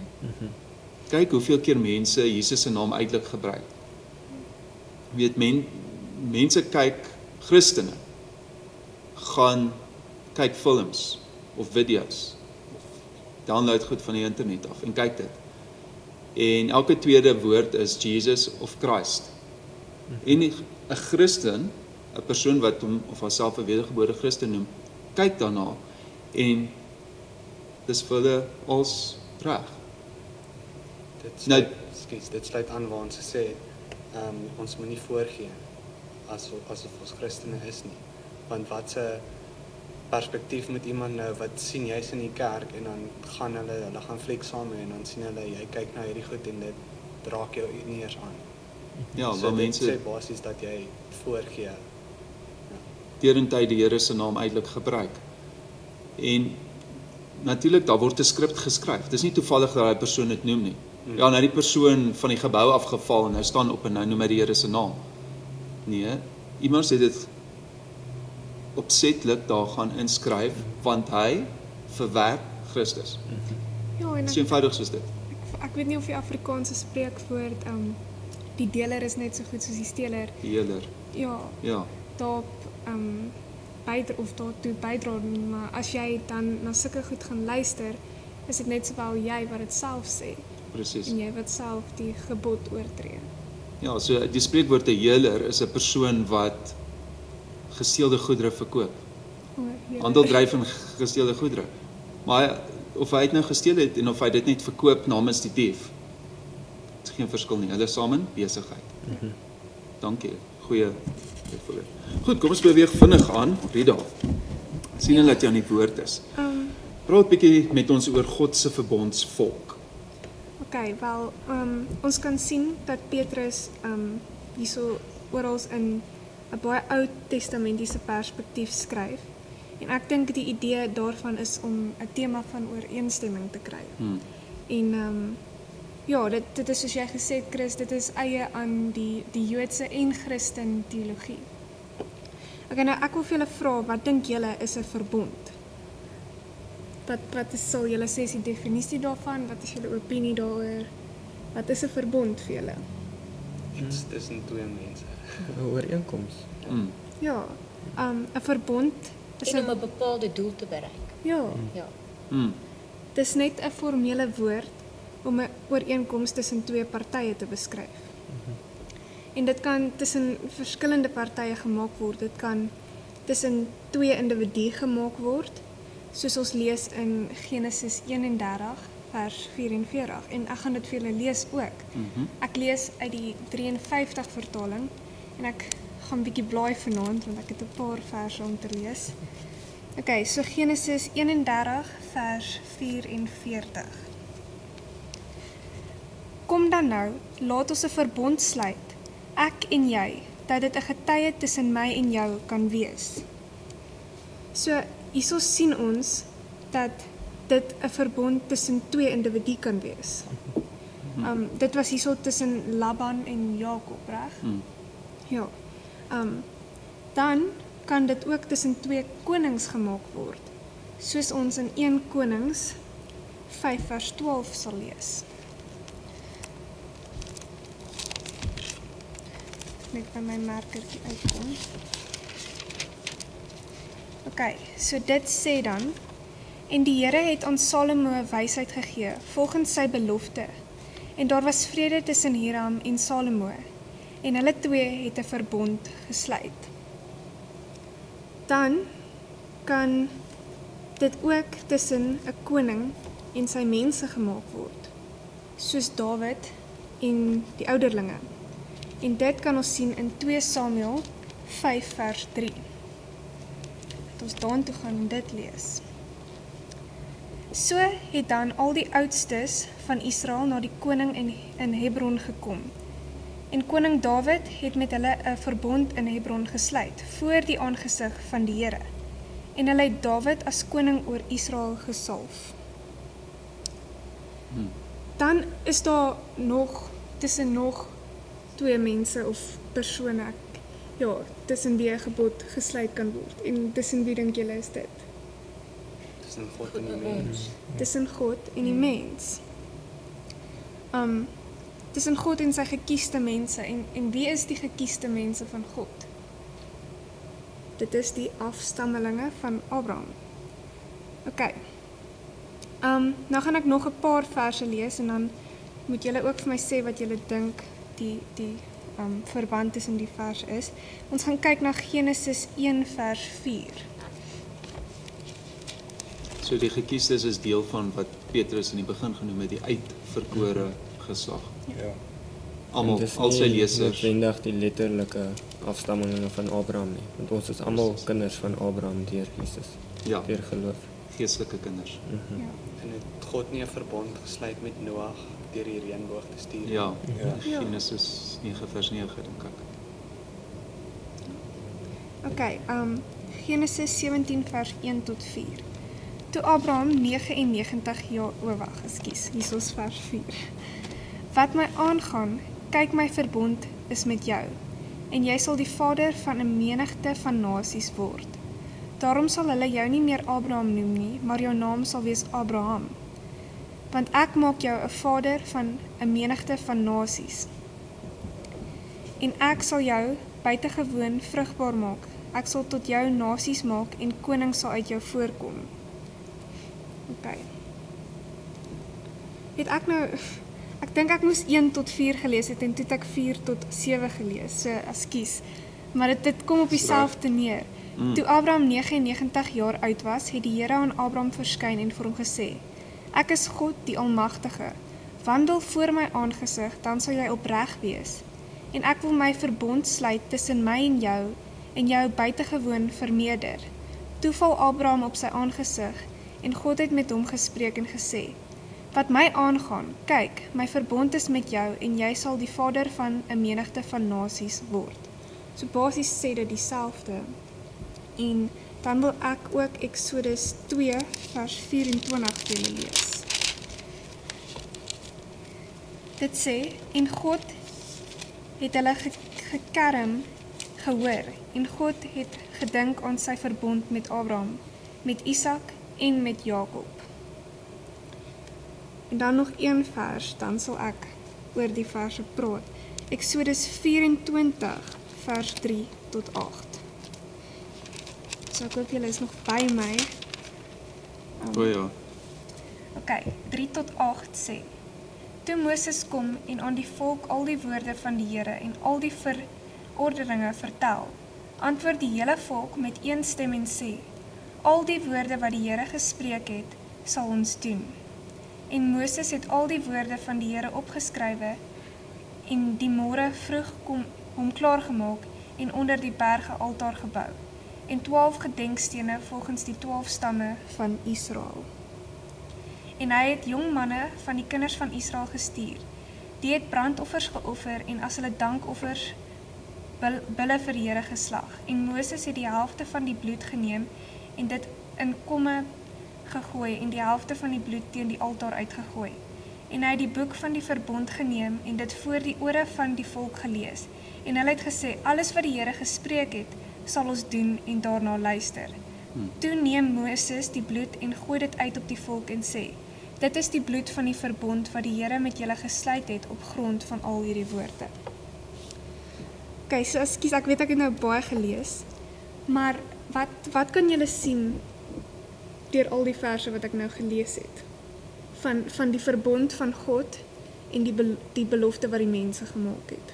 Speaker 1: Kyk hoeveel keer mense Jesus se naam uitelik gebruik. Weet men mense kyk Christene gaan kyk films of video's of download goed van die internet af en kyk dit. En elke tweede woord is Jesus of Christ. En 'n Christen, 'n persoon wat hom of haarself 'n wedergebore Christen noem, kyk daarna en dis vir hulle als reg.
Speaker 4: Dit
Speaker 1: Nou-
Speaker 4: sluit, skus, dit sluit aan waar ons gesê het, um, ons moet nie voorgee asof asof ons Christene is nie. Want wat 'n perspektief met iemand nou wat sien jy's in die kerk en dan gaan hulle hulle gaan flex saam en dan sien hulle jy kyk na hierdie goed en dit raak jou nie eers aan.
Speaker 1: Ja,
Speaker 4: so
Speaker 1: waar
Speaker 4: dit
Speaker 1: mense
Speaker 4: sê basies dat jy voorgee.
Speaker 1: derentyd die Here se naam uitelik gebruik. En natuurlik daar word 'n skrip geskryf. Dis nie toevallig dat daai persoon dit noem nie. Ja, nou die persoon van die gebou afgeval en nou staan op en nou noem hy die Here se naam. Nee, iemand het dit opsetlik daar gaan inskryf want hy verwerp Christus.
Speaker 5: Ja, en
Speaker 1: Dis
Speaker 5: ek,
Speaker 1: eenvoudig soos dit.
Speaker 5: ek, ek weet nie of die Afrikaanse spreekwoord um die deler is net so goed soos die steler.
Speaker 1: Die Heler.
Speaker 5: Ja,
Speaker 1: Ja.
Speaker 5: daarop um bydra of daartoe bydra nie, maar as jy dan na sulke goed gaan luister, is dit net sowel jy wat dit self sê
Speaker 1: Presies.
Speaker 5: en jy wat self die gebod oortree.
Speaker 1: Ja, so die spreekwoord 'n heler is 'n persoon wat gesteelde goedere verkoop.
Speaker 5: O, Here.
Speaker 1: Handel dryf in gesteelde goedere. Maar hy, of hy dit nou gesteel het en of hy dit net verkoop namens die dief, is geen verskil nie. Hulle is saam in besigheid. Dankie. goeie voorbeeld. Goed, kom ons beweeg vinnig aan. Rida, sien hulle dat jy aan die woord is.
Speaker 5: Um,
Speaker 1: Praat bietjie met ons oor God se verbondsvolk.
Speaker 5: Oké, wel, um, ons kan sien dat Petrus um, hierso oral in 'n baie Ou Testamentiese perspektief skryf. En ek dink die idee daarvan is om 'n tema van ooreenstemming te kry.
Speaker 1: Hmm.
Speaker 5: En um, ja, dit dit is soos jy gesê het, Chris, dit is eie aan die die Joodse en Christen teologie. Okay, nou ek wil vir julle vra, wat dink julle is 'n verbond? Wat wat is sal julle sê is die definisie daarvan? Wat is julle opinie daaroor? Wat is 'n verbond vir julle?
Speaker 4: Iets tussen twee mense.
Speaker 7: 'n ooreenkoms.
Speaker 1: Hmm.
Speaker 5: Ja, um, 'n verbond is
Speaker 3: En om
Speaker 5: 'n
Speaker 3: 'n bepaalde doel te bereik.
Speaker 5: ja,
Speaker 3: Ja.
Speaker 1: Hmm.
Speaker 5: dis net 'n formele woord om 'n ooreenkoms tussen twee partye te beskryf. En dit kan tussen verskillende partye gemaak word. Dit kan tussen twee individue gemaak word, soos ons lees in Genesis eenendertig vers vyf-en-veertig. En ek gaan dit vir julle lees ook.
Speaker 1: Mhm.
Speaker 5: Ek lees uit die drie en vyftig vertaling en ek gaan 'n bietjie blaai vanaand want ek het 'n paar verse om te lees. Okay, so Genesis eenendertig vers vyf-en-veertig. Kom dan nou, laat ons 'n verbond sluit, ek en jy, dat dit 'n getuie tussen my en jou kan wees. So, hierso sien ons dat dit 'n verbond tussen twee individue kan wees. Um, dit was hierso tussen Laban en Jakob, reg?
Speaker 1: Hmm.
Speaker 5: Ja. Um, dan kan dit ook tussen twee konings gemaak word, soos ons in een Konings vyf vers twaalf sal lees. Net by my merkertjie uitkom. Ok, so dit sê dan, en die Here het aan Salomo wysheid gegee, volgens sy belofte, en daar was vrede tussen Hiram en Salomo, en hulle twee het 'n verbond gesluit. Dan kan dit ook tussen 'n koning en sy mense gemaak word, soos Dawid en die ouderlinge. En dit kan ons sien in twee Samuel vyf vers drie. Dat ons daartoe gaan en dit lees. So het dan al die oudstes van Israel na die koning in, in Hebron gekom. En koning Dawid het met hulle 'n verbond in Hebron gesluit, voor die aangesig van die Here. En hulle het Dawid as koning oor Israel gesalf.
Speaker 1: Hmm.
Speaker 5: Dan is daar nog, tussen nog twee mense of persone, ek, ja, tussen wie 'n gebod gesluit kan word. En tussen wie dink julle is dit?
Speaker 4: Tussen God en die mens.
Speaker 5: Tussen God en die mens. Um, tussen God en sy gekieste mense. En, en wie is die gekieste mense van God? Dit is die afstammelinge van Abraham. Ok. Um, nou gaan ek nog 'n paar verse lees en dan moet julle ook vir my sê wat julle dink die, die um, verband tussen die vers is. Ons gaan kyk na Genesis een vers vier.
Speaker 1: So die gekiesdes is deel van wat Petrus in die begin genoem het, die uitverkore geslag.
Speaker 2: Ja.
Speaker 1: Almal,
Speaker 7: En dis
Speaker 1: al sy
Speaker 7: nie
Speaker 1: lesers.
Speaker 7: noodwendig die letterlike afstammelinge van Abraham nie, want ons is almal kinders van Abraham deur Jesus,
Speaker 1: Ja,
Speaker 7: deur geloof.
Speaker 1: geestelike kinders.
Speaker 7: Mhm.
Speaker 5: Ja.
Speaker 4: En het God nie 'n verbond gesluit met Noag deur die reënboog te stuur?
Speaker 1: Ja,
Speaker 2: Ja.
Speaker 1: Genesis nege vers nege dink ek.
Speaker 5: Ok, um, Genesis sewentien vers een tot vier. Toe Abraham negenennegentig jaar, o wag, ekskuus, hier is vers vier. Wat my aangaan, kyk my verbond is met jou, en jy sal die vader van 'n menigte van nasies word. Daarom sal hulle jou nie meer Abraham noem nie, maar jou naam sal wees Abraham. Want ek maak jou 'n vader van 'n menigte van nasies. En ek sal jou buitengewoon vrugbaar maak. Ek sal tot jou nasies maak en konings sal uit jou voorkom. Ok. Het ek nou, ek dink ek moes een tot vier gelees het en toe het ek vier tot sewe gelees, so ekskuus. Maar dit, dit kom op dieselfde neer.
Speaker 1: Mm.
Speaker 5: Toe Abraham negenennegentig jaar oud was, het die Here aan Abraham verskyn en vir hom gesê, ek is God die Almagtige, wandel voor my aangesig, dan sal jy opreg wees, en ek wil my verbond sluit tussen my en jou, en jou buitengewoon vermeerder. Toe val Abraham op sy aangesig, en God het met hom gespreek en gesê, wat my aangaan, kyk, my verbond is met jou, en jy sal die vader van 'n menigte van nasies word. So basies sê dit dieselfde. En dan wil ek ook Exodus twee vers vyf-en-twintig vir julle lees. Dit sê, en God het hulle ge gekerm gehoor, en God het gedink aan sy verbond met Abraham, met Isak en met Jakob. En dan nog een vers, dan sal ek oor die verse praat. Exodus vyf-en-twintig vers drie tot agt. So ek hoop julle is nog by my.
Speaker 1: Um, o ja.
Speaker 5: Ok, drie tot agt sê, toe Moses kom en aan die volk al die woorde van die Here en al die verordeninge vertel, antwoord die hele volk met een stem en sê, al die woorde wat die Here gespreek het, sal ons doen. En Moses het al die woorde van die Here opgeskrywe en die môre vroeg kom hom klaargemaak en onder die berge altaar gebou en twaalf gedenkstene volgens die twaalf stamme van Israel. En hy het jong manne van die kinders van Israel gestuur. Die het brandoffers geoffer en as hulle dankoffers bil, bulle vir die Here geslag. En Moses het die helfte van die bloed geneem en dit in komme gegooi en die helfte van die bloed teen die altaar uitgegooi. En hy het die boek van die verbond geneem en dit voor die ore van die volk gelees. En hulle het gesê, alles wat die Here gespreek het, sal ons doen en daarna luister. Hmm. Toe neem Moses die bloed en gooi dit uit op die volk en sê, dit is die bloed van die verbond wat die Here met julle gesluit het op grond van al hierdie woorde. Ok, so ekskuus, ek weet ek het nou baie gelees, maar wat, wat kan julle sien deur al die verse wat ek nou gelees het? Van, van die verbond van God en die, bel, die belofte wat die mense gemaak het.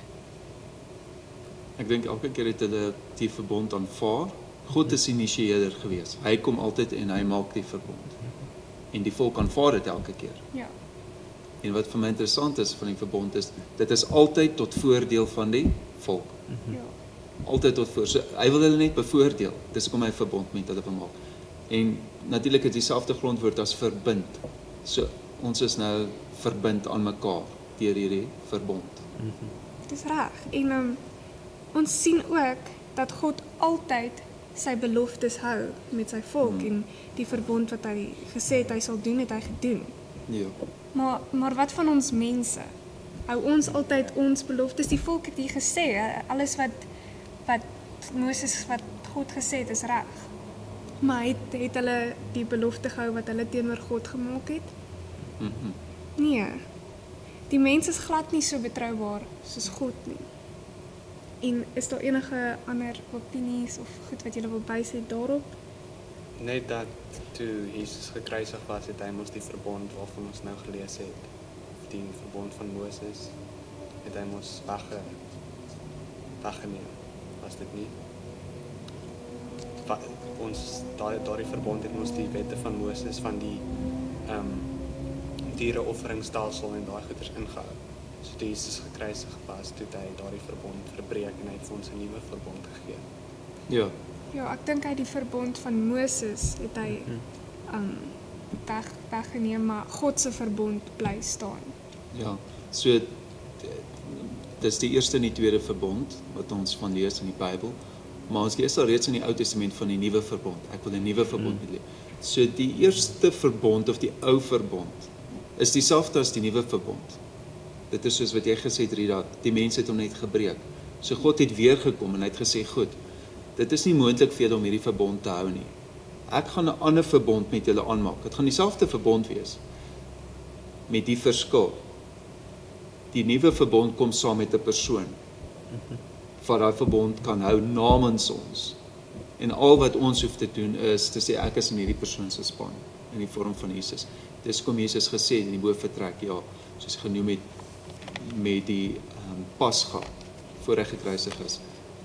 Speaker 1: Ek dink elke keer het hulle die verbond aanvaar. God is initieerder gewees. Hy kom altyd en hy maak die verbond. En die volk aanvaar dit elke keer.
Speaker 5: Ja.
Speaker 1: En wat vir my interessant is van die verbond is, dit is altyd tot voordeel van die volk.
Speaker 5: Ja.
Speaker 1: Altyd tot voordeel. So, hy wil hulle net bevoordeel. Dis kom hy verbond met hulle bemaak. En natuurlik is dieselfde grondwoord as verbind. So, ons is nou verbind aan mekaar deur hierdie verbond.
Speaker 5: Dit is reg. En um, ons sien ook dat God altyd sy beloftes hou met sy volk hmm. en die verbond wat hy gesê het hy sal doen, het hy gedoen.
Speaker 1: Ja.
Speaker 5: Maar, maar wat van ons mense? Hou ons altyd ons beloftes? Die volk het hier gesê, alles wat, wat Moses, wat God gesê het, is reg. Maar het, het hulle die belofte gehou wat hulle teenoor God gemaak het?
Speaker 1: Mm-hmm.
Speaker 5: Nee. Die mens is glad nie so betroubaar soos God nie. En is daar enige ander opinies of goed wat julle wil bysê daarop?
Speaker 4: Net dat toe Jesus gekruisig was, het hy ons die verbond waarvan ons nou gelees het, die verbond van Moses, het hy ons wegge, weggeneem, was dit nie? Wat, ons, daar, daar die verbond het ons die wette van Moses, van die um, diereofferingsstelsel en daai goeders ingehou. So toe Jesus gekruisig was, toe hy daardie verbond verbreek en hy het vir ons 'n nuwe verbond gegee.
Speaker 1: Ja.
Speaker 5: Ja, ek dink hy die verbond van Moses het hy um, weg, weggeneem, maar God se verbond bly staan.
Speaker 1: Ja, so dis die eerste en die tweede verbond wat ons van lees in die Bybel, maar ons lees al reeds in die Ou Testament van die nuwe verbond. Ek wil 'n nuwe verbond met lees. So die eerste verbond of die ou verbond is dieselfde as die nuwe verbond. Dit is soos wat jy gesê het, Rida, die mense het hom net gebreek. So God het weer gekom en hy het gesê, goed, dit is nie moontlik vir julle om hierdie verbond te hou nie. Ek gaan 'n ander verbond met julle aanmaak. Dit gaan dieselfde verbond wees, met die verskil. Die nuwe verbond kom saam met 'n persoon, wat daai verbond kan hou namens ons. En al wat ons hoef te doen is, te sê, ek is in hierdie persoon se span, in die vorm van Jesus. Dis kom Jesus gesê in die boorvertrek, ja, soos genoem het, met die um, Pasga, voor hy gekruisig is.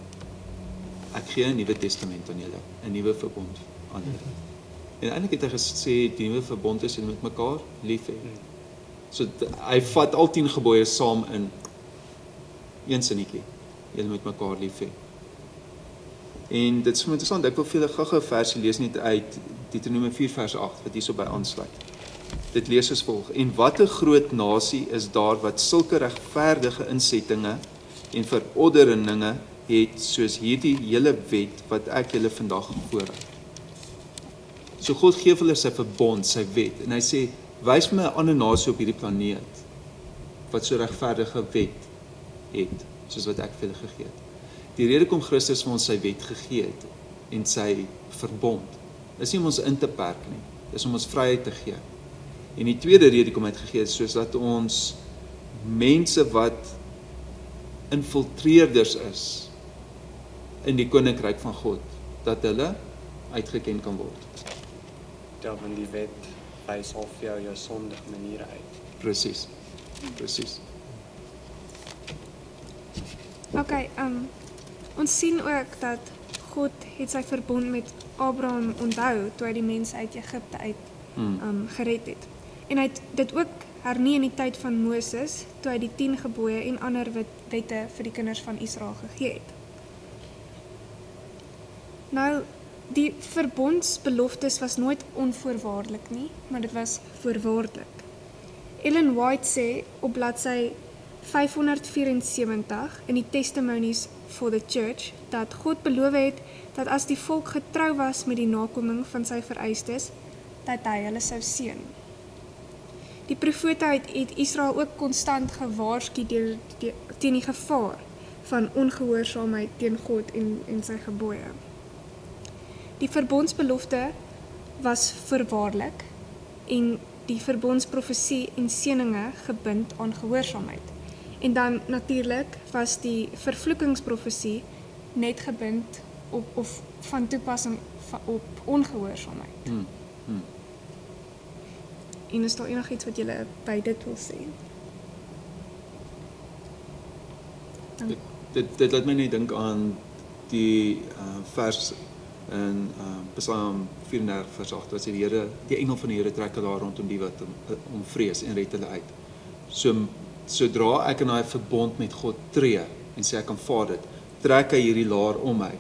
Speaker 1: Ek gee 'n nuwe testament aan julle, 'n nuwe verbond aan julle. En eintlik het hy gesê, die nuwe verbond is julle met mekaar lief hê. So hy vat al tien gebooie saam in Een sinnetjie. Julle moet mekaar lief hê. En dit is interessant, ek wil vir julle gou-gou 'n versie lees net uit Deuteronomium vier vers agt wat hierso by aansluit. Dit lees soos volg: En wat 'n groot nasie is daar wat sulke regverdige insettinge en verordeninge het soos hierdie hele wet wat ek julle vandag voorhou. So God gee vir hulle sy verbond, sy wet, en hy sê, wys my 'n ander nasie op hierdie planeet wat so regverdige wet het, soos wat ek vir julle gegee het. Die rede kom Christus vir ons sy wet gegee het en sy verbond. Dis nie om ons in te perk nie, dis om ons vryheid te gee. En die tweede rede kom uitgegee het, soos dat ons mense wat infiltreerders is in die koninkryk van God, dat hulle uitgeken kan word.
Speaker 4: Ja, want die wet wys al vir jou jou sondige maniere uit.
Speaker 1: Presies. Presies.
Speaker 5: Okay, um, ons sien ook dat God het sy verbond met Abraham onthou toe hy die mense uit Egipte uit um, gered het. En hy het dit ook hernie in die tyd van Moses, toe hy die tien gebooie en ander wette vir die kinders van Israel gegee het. Nou, die verbondsbeloftes was nooit onvoorwaardelik nie, maar dit was voorwaardelik. Ellen White sê op bladsy vyfhonderdvierensewentig in die Testimonies for the Church, dat God beloof het, dat as die volk getrou was met die nakoming van sy vereistes, dat hy hulle sou seën. Die profete het, het Israel ook konstant gewaarsku teen die gevaar van ongehoorsaamheid teen God en, en sy gebooie. Die verbondsbelofte was voorwaardelik en die verbondsprofesie en seëninge gebind aan gehoorsaamheid. En dan natuurlik was die vervloekingsprofesie net gebind op of van toepassing op ongehoorsaamheid.
Speaker 1: Hmm. Hmm.
Speaker 5: En is daar enigiets wat julle by dit wil sê?
Speaker 1: Dit, dit, dit laat my net dink aan die uh, vers in uh, Psalm vierendertig vers agt, wat sê die Here, die engel van die Here trek daar rondom die wat om, om vrees en red hulle uit. So, sodra ek in daai verbond met God tree en sê ek aanvaar dit, trek hy hierdie laar om my.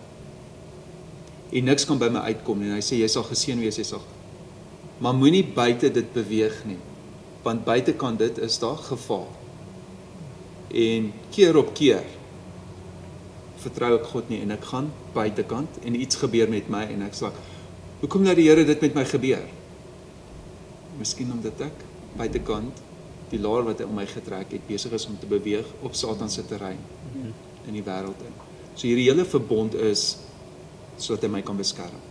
Speaker 1: En niks kan by my uitkom nie. En hy sê jy sal geseën wees, jy sal. Maar moenie buite dit beweeg nie, want buitekant dit is daar gevaar. En keer op keer vertrou ek God nie en ek gaan buitekant en iets gebeur met my en ek sê, hoekom laat die Here dit met my gebeur? Miskien omdat ek buitekant die laar wat hy om my getrek het besig is om te beweeg op Satan se terrein in die wêreld in. So hierdie hele verbond is sodat hy my kan beskerm.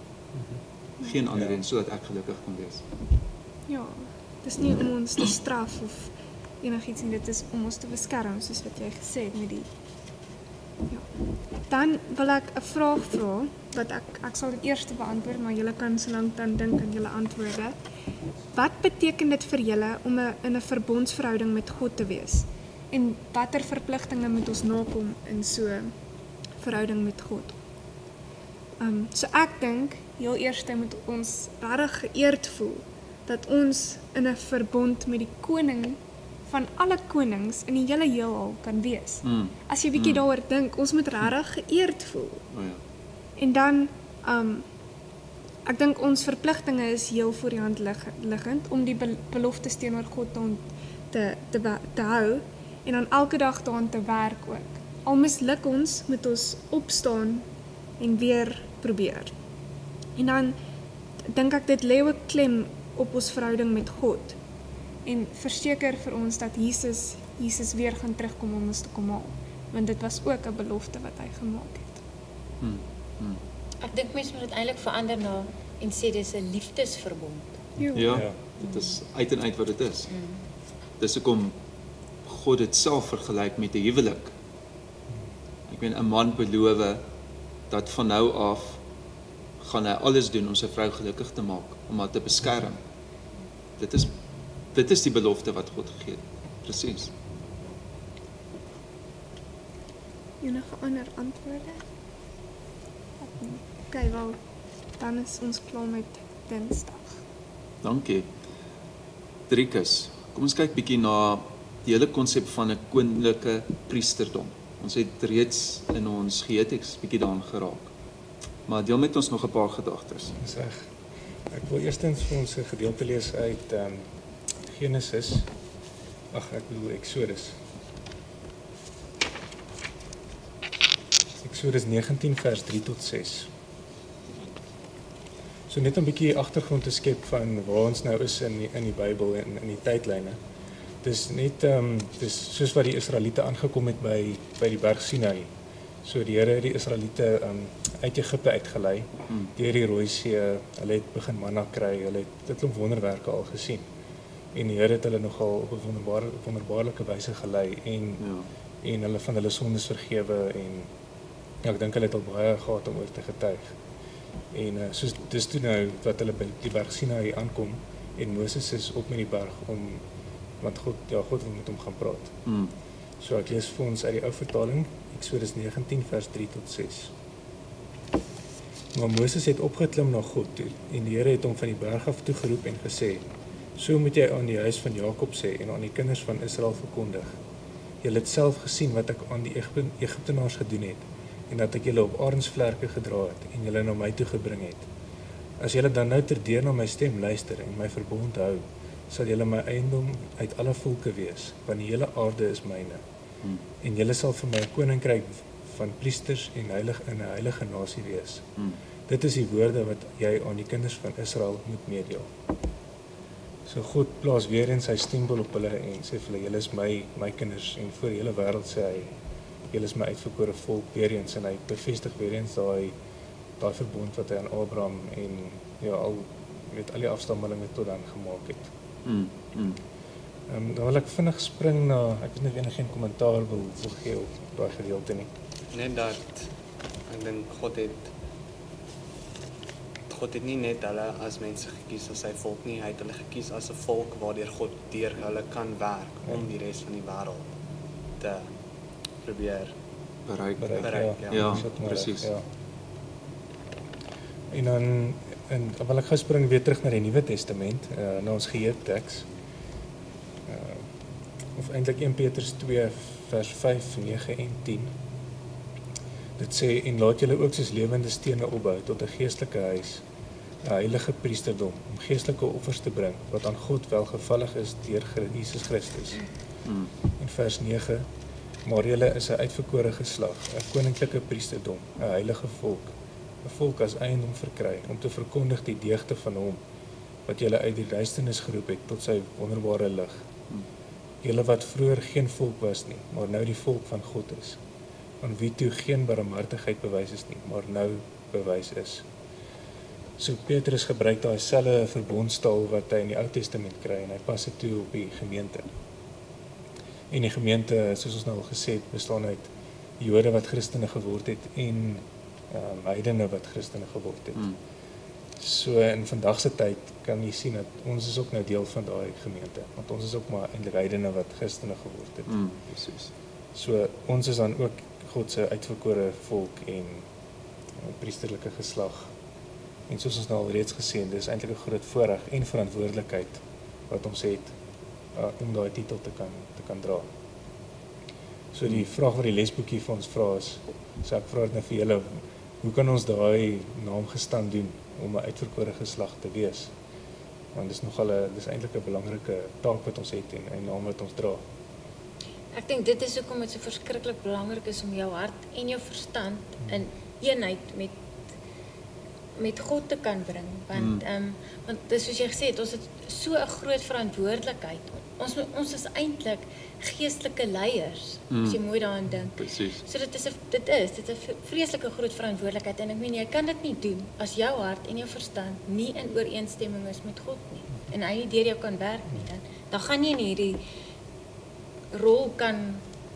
Speaker 1: Geen ander rede, sodat ek gelukkig kan wees.
Speaker 5: Ja, dit is nie om ons te straf of enigiets en dit is om ons te beskerm, soos wat jy gesê het met die. Ja. Dan wil ek 'n vraag vra wat ek ek sal dit eers beantwoord, maar julle kan solank dan dink aan julle antwoorde. Wat beteken dit vir julle om 'n in 'n verbondsverhouding met God te wees? En watter verpligtinge moet ons nakom in so 'n verhouding met God? Um, so ek dink, heel eerste moet ons regtig geëerd voel dat ons in 'n verbond met die koning van alle konings in die hele heelal kan wees. Mm. As jy bietjie mm. daaroor dink, ons moet regtig geëerd voel.
Speaker 1: Oh ja.
Speaker 5: En dan, um, ek dink ons verpligtinge is heel voor die hand liggend om die beloftes teenoor God te, te, te, te hou en dan elke dag daaraan te werk ook. Al misluk ons, moet ons opstaan en weer probeer. En dan dink ek dit lê ook klem op ons verhouding met God. En verseker vir ons dat Jesus Jesus weer gaan terugkom om ons te kom haal, want dit was ook 'n belofte wat hy gemaak het.
Speaker 1: Hmm. Hmm.
Speaker 3: Ek dink mense moet dit eintlik verander na en sê dis 'n liefdesverbond.
Speaker 1: Ja, ja, dit is uit en uit wat dit is. Hmm. Dis hoekom God dit self vergelyk met 'n huwelik. Ek meen 'n man beloof dat van nou af gaan hy alles doen om sy vrou gelukkig te maak, om haar te beskerm. Dit is dit is die belofte wat God gegee het. Presies.
Speaker 5: Enige ander antwoorde? Okay, wel, dan is ons klaar met Dinsdag.
Speaker 1: Dankie. Driekus. Kom ons kyk bietjie na die hele konsep van 'n koninklike priesterdom. Ons het reeds in ons geeteks bietjie daaraan geraak. Maar deel met ons nog 'n paar gedagtes.
Speaker 2: Dis reg. Ek wil eerstens vir ons 'n gedeelte lees uit ehm um, Genesis. Ag, ek bedoel Eksodus. Eksodus negentien vers drie tot ses. So net 'n bietjie agtergrond te skep van waar ons nou is in die, in die Bybel en in die tydlyne. Dis net ehm um, dis soos wat die Israeliete aangekom het by by die berg Sinai. So die Here het die Israeliete um, uit Egipte uitgelei, hmm. deur die Rooi See, hulle het begin manna kry, hulle het 'n klomp wonderwerke al gesien. En die Here het hulle nogal op 'n wonderbare wonderbaarlike wyse gelei en ja. en hulle van hulle sondes vergewe en ja, ek dink hulle het al baie gehad om oor te getuig. En uh, soos dis toe nou wat hulle by die berg Sinai aankom en Moses is op met die berg om want God ja God wil met hom gaan praat. Hmm. So ek lees vir ons uit die ou vertaling, Eksodus negentien vers drie tot ses. Maar Moses het opgeklim na God toe en die Here het hom van die berg af toe geroep en gesê: "So moet jy aan die huis van Jakob sê en aan die kinders van Israel verkondig: Julle het self gesien wat ek aan die Egiptenaars gedoen het en dat ek julle op arensvlerke gedra het en julle na my toe gebring het. As julle dan nou terdeur na my stem luister en my verbond hou, sal julle my eiendom uit alle volke wees, want die hele aarde is myne. Hmm. En julle sal vir my 'n koninkryk van priesters en heilig in 'n heilige nasie wees. Hmm. Dit is die woorde wat jy aan die kinders van Israel moet meedeel." So God plaas weer eens sy stempel op hulle en sê vir hulle: "Julle is my my kinders," en voor die hele wêreld sê hy: "Julle is my uitverkore volk," weer eens, en hy bevestig weer eens daai daai verbond wat hy aan Abraham en ja al met al die afstammelinge tot dan gemaak het. Mm, mm. Um, dan wil ek vinnig spring na, ek weet nie of enige geen kommentaar wil, wil gee op daai gedeelte nie.
Speaker 4: Net dat, ek dink God het, God het nie net hulle as mense gekies as sy volk nie, hy het hulle gekies as 'n volk waardeur God deur hulle kan werk ja. om die res van die wêreld te probeer
Speaker 1: bereik.
Speaker 4: bereik, bereik ja,
Speaker 1: ja, ja presies. Ja.
Speaker 2: En dan en dan wil ek gou spring weer terug na die Nuwe Testament, uh, na ons geheeteks. Uh, of eintlik een Petrus twee vers vyf, nege en tien. Dit sê: "En laat julle ook soos lewende stene opbou tot 'n geestelike huis, 'n heilige priesterdom, om geestelike offers te bring wat aan God welgevallig is deur Jesus Christus." Mm. En vers nege: "Maar julle is 'n uitverkore geslag, 'n koninklike priesterdom, 'n heilige volk, 'n volk as eiendom verkry, om te verkondig die deugde van hom wat julle uit die duisternis geroep het tot sy wonderbare lig. Julle wat vroeër geen volk was nie, maar nou die volk van God is, aan wie toe geen barmhartigheid bewys is nie, maar nou bewys is." So Petrus gebruik daai selfde verbondstaal wat hy in die Ou Testament kry en hy pas dit toe op die gemeente. En die gemeente, soos ons nou al gesê het, bestaan uit Jode wat Christene geword het en um, heidene wat Christene geword het. Hmm. So in vandag se tyd kan jy sien dat ons is ook nou deel van daai gemeente, want ons is ook maar eintlik heidene wat Christene geword het.
Speaker 1: Hmm, presies.
Speaker 2: So ons is dan ook God se uitverkore volk en uh, priesterlike geslag. En soos ons nou al reeds gesê het, dis eintlik 'n groot voorreg en verantwoordelikheid wat ons het uh, om daai titel te kan te kan dra. So die vraag wat die lesboekie vir ons vra is, so ek vra dit nou vir julle, hoe kan ons daai naamgestand doen om 'n uitverkore geslag te wees? Want dis nogal 'n dis eintlik 'n belangrike taak wat ons het en 'n naam wat ons dra.
Speaker 3: Ek dink dit is hoekom dit so verskriklik belangrik is om jou hart en jou verstand in eenheid met met God te kan bring, want ehm um, want dis soos jy gesê het, ons het so 'n groot verantwoordelikheid. Ons ons is eintlik geestelike leiers, mm. as jy mooi daaraan dink.
Speaker 1: Presies.
Speaker 3: So dit is 'n dit is dit is 'n vreeslike groot verantwoordelikheid en ek meen jy kan dit nie doen as jou hart en jou verstand nie in ooreenstemming is met God nie. En hy nie deur jou kan werk nie, dan dan gaan jy nie hierdie rol kan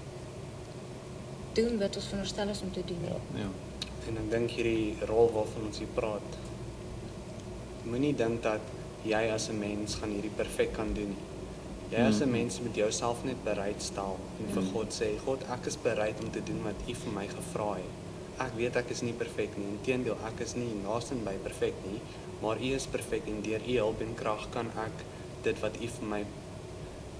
Speaker 3: doen wat ons veronderstel is om te doen.
Speaker 1: Ja. ja.
Speaker 4: En ek dink hierdie rol waarvan ons hier praat, moenie dink dat jy as 'n mens gaan hierdie perfek kan doen nie. Jy as 'n mens moet jouself net bereid stel en vir God sê, God, ek is bereid om te doen wat U vir my gevra het. Ek weet ek is nie perfek nie, inteendeel ek is nie naaste by perfek nie, maar U is perfek en deur U hulp en krag kan ek dit wat U vir my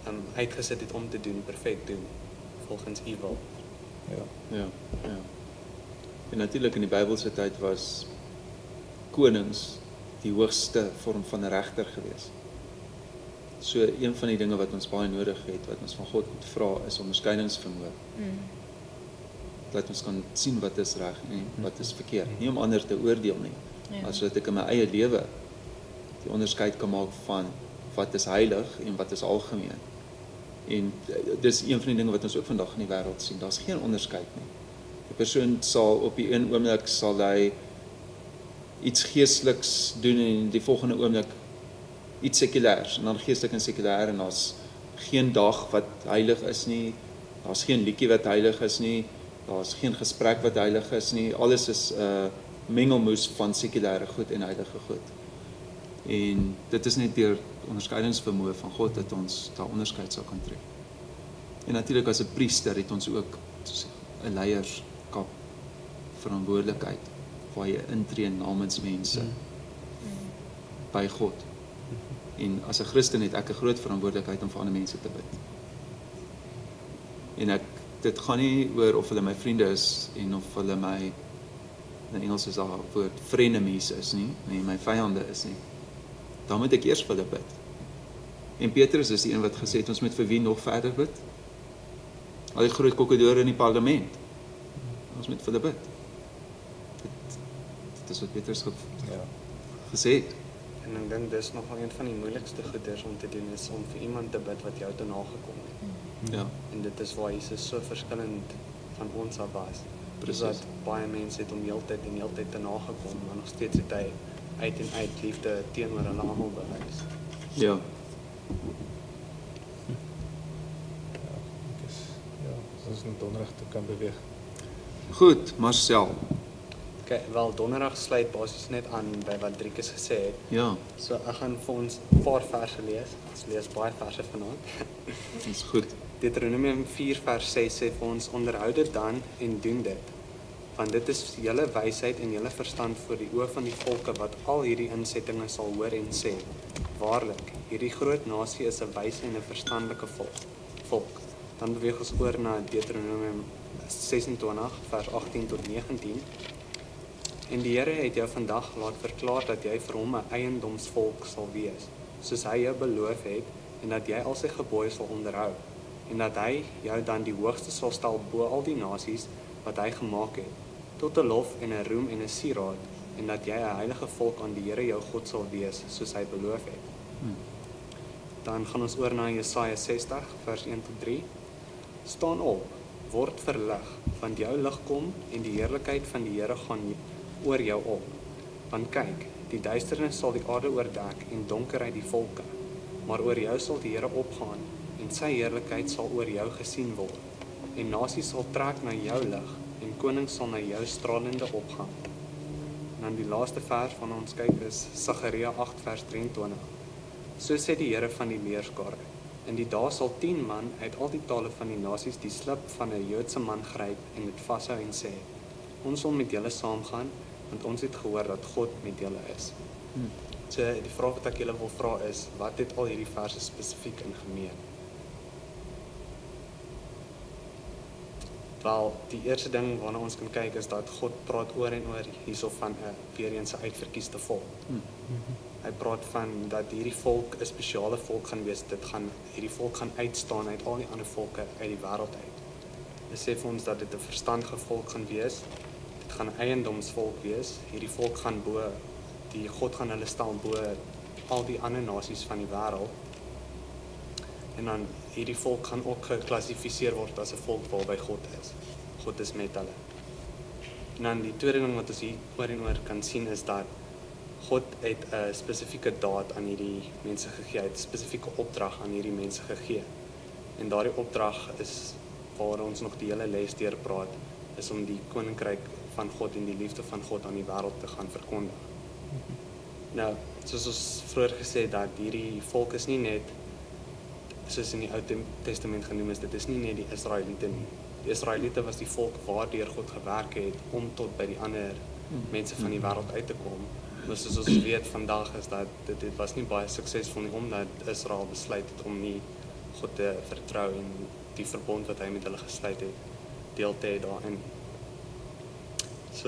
Speaker 4: um, uitgesit het om te doen, perfek doen, volgens U wil.
Speaker 2: Ja.
Speaker 1: Ja, ja. En natuurlik in die Bybelse tyd was konings die hoogste vorm van 'n regter gewees. So een van die dinge wat ons baie nodig het, wat ons van God moet vra, is onderskeidingsvermoë.
Speaker 3: Mm.
Speaker 1: Dat ons kan sien wat is reg en wat is verkeerd. Nie om ander te oordeel nie,
Speaker 3: Ja.
Speaker 1: maar sodat ek in my eie lewe die onderskeid kan maak van wat is heilig en wat is algemeen. En dis een van die dinge wat ons ook vandag in die wêreld sien. Daar's geen onderskeid nie. Die persoon sal op die een oomblik sal hy iets geesteliks doen en die volgende oomblik iets sekulêrs en dan geestelik en sekulêr en daar's geen dag wat heilig is nie. Daar's geen liedjie wat heilig is nie. Daar's geen gesprek wat heilig is nie. Alles is 'n uh, mengelmoes van sekulêre goed en heilige goed. En dit is net deur onderskeidingsvermoë van God dat ons daai onderskeid sal kan tref. En natuurlik as 'n priester het ons ook 'n leierskap verantwoordelikheid waar jy intree namens mense mm. by God. En as 'n Christen het ek 'n groot verantwoordelikheid om vir ander mense te bid. En ek dit gaan nie oor of hulle my vriende is en of hulle my in Engels is daar woord frenemies is nie, nee, my vyande is nie. Dan moet ek eers vir hulle bid. En Petrus is die een wat gesê het ons moet vir wie nog verder bid? Al die groot kokkedore in die parlement. Ons moet vir hulle bid. Dit, dit is wat Petrus ge,
Speaker 2: Ja.
Speaker 1: gesê het.
Speaker 4: En ek dink dis nogal een van die moeilikste goeders om te doen, is om vir iemand te bid wat jou te nagekom het.
Speaker 1: Ja,
Speaker 4: En dit is waar Jesus so verskillend van ons af was.
Speaker 1: Presies.
Speaker 4: Dat baie mense het om heeltyd en heeltyd te nagekom, maar nog steeds het hy uit en uit liefde teenoor hulle almal bewys.
Speaker 1: ja.
Speaker 2: Ja, ek is, ja, as ons net donderdag toe kan beweeg.
Speaker 1: Goed, Marcel.
Speaker 4: Okay, wel donderdag sluit basies net aan by wat Driekus gesê het.
Speaker 1: Ja,
Speaker 4: So ek gaan vir ons 'n paar verse lees. Ons lees baie verse vanaand.
Speaker 1: dis goed.
Speaker 4: Deuteronomium vier vers ses sê vir ons: onderhou dit dan en doen dit, want dit is julle wysheid en julle verstand voor die oë van die volke wat al hierdie insettinge sal hoor en sê: waarlik, hierdie groot nasie is 'n wyse en 'n verstandelike volk. volk. Dan beweeg ons oor na Deuteronomium ses en twintig vers agttien tot negentien. En die Here het jou vandag laat verklaar dat jy vir hom 'n eiendomsvolk sal wees, soos hy jou beloof het, en dat jy al sy gebooie sal onderhou, en dat hy jou dan die hoogste sal stel bo al die nasies wat hy gemaak het, tot 'n lof en 'n roem en 'n sieraad, en dat jy 'n heilige volk aan die Here jou God sal wees, soos hy beloof het.
Speaker 1: Hmm.
Speaker 4: Dan gaan ons oor na Jesaja sestig vers een tot drie. Staan op, word verlig, want jou lig kom en die heerlikheid van die Here gaan oor jou op. Want kyk, die duisternis sal die aarde oordek en donkerheid die volke, maar oor jou sal die Here opgaan en sy heerlikheid sal oor jou gesien word. En nasies sal trek na jou lig en konings sal na jou stralende opgaan. En dan die laaste vers van ons kyk is Sagaria agt vers drieëntwintig. So sê die Here van die leerskare: in die dae sal tien man uit al die tale van die nasies die slip van 'n Joodse man gryp en dit vashou en sê: ons sal met julle saamgaan, want ons het gehoor dat God met julle is.
Speaker 1: Hmm.
Speaker 4: So die vraag wat ek julle wil vra is, wat het al hierdie verse spesifiek in gemeen? Wel, die eerste ding waarna ons kan kyk is dat God praat oor en oor hierso van 'n weer eens 'n uitverkiesde volk.
Speaker 1: Hmm.
Speaker 4: Hy praat van dat hierdie volk 'n spesiale volk gaan wees. Dit gaan hierdie volk gaan uitstaan uit al die ander volke uit die wêreld uit. Hy sê vir ons dat dit 'n verstandige volk gaan wees. Dit gaan 'n eiendomsvolk wees. Hierdie volk gaan bo die God gaan hulle stel bo al die ander nasies van die wêreld. En dan hierdie volk gaan ook geklassifiseer word as 'n volk waarby God is. God is met hulle. En dan die tweede ding wat ons hier oor en oor kan sien is dat God het 'n spesifieke daad aan hierdie mense gegee, het 'n spesifieke opdrag aan hierdie mense gegee. En daardie opdrag is waar ons nog die hele les deur praat, is om die koninkryk van God en die liefde van God aan die wêreld te gaan verkondig. Nou, soos ons vroeër gesê het, dat hierdie volk is nie net, soos in die Ou Testament genoem is, dit is nie net die Israeliete nie. Die Israeliete was die volk waardeur God gewerk het om tot by die ander mense van die wêreld uit te kom. Maar soos ons weet vandag is dat dit, dit was nie baie suksesvol nie, omdat Israel besluit het om nie God te vertrou en die verbond wat hy met hulle gesluit het, deel te hê daarin. So,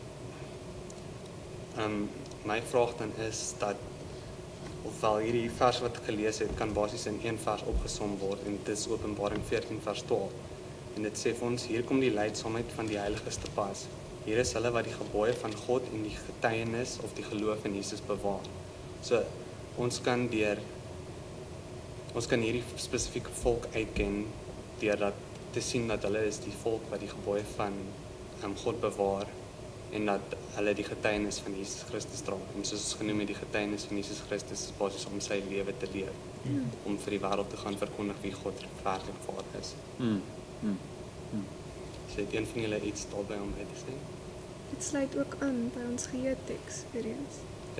Speaker 4: um, my vraag dan is dat, ofwel hierdie vers wat ek gelees het, kan basies in een vers opgesom word, en dit is Openbaring veertien vers twaalf. En dit sê vir ons, hier kom die leidsaamheid van die heiliges te pas. Hier is hulle wat die gebooie van God en die getuienis of die geloof in Jesus bewaar. So, ons kan deur, ons kan hierdie spesifieke volk uitken, deur dat te sien dat hulle is die volk wat die gebooie van um, God bewaar, en dat hulle die getuienis van Jesus Christus dra. En soos ons genoem het, die getuienis van Jesus Christus is basies om sy lewe te leef, mm. om vir die wêreld te gaan verkondig wie God werklik Vader is.
Speaker 1: Mm. Mm. Mm.
Speaker 4: So het een van julle iets daarby om uit te sê?
Speaker 5: Dit sluit ook aan by ons geheeteks weer eens.
Speaker 4: Ja.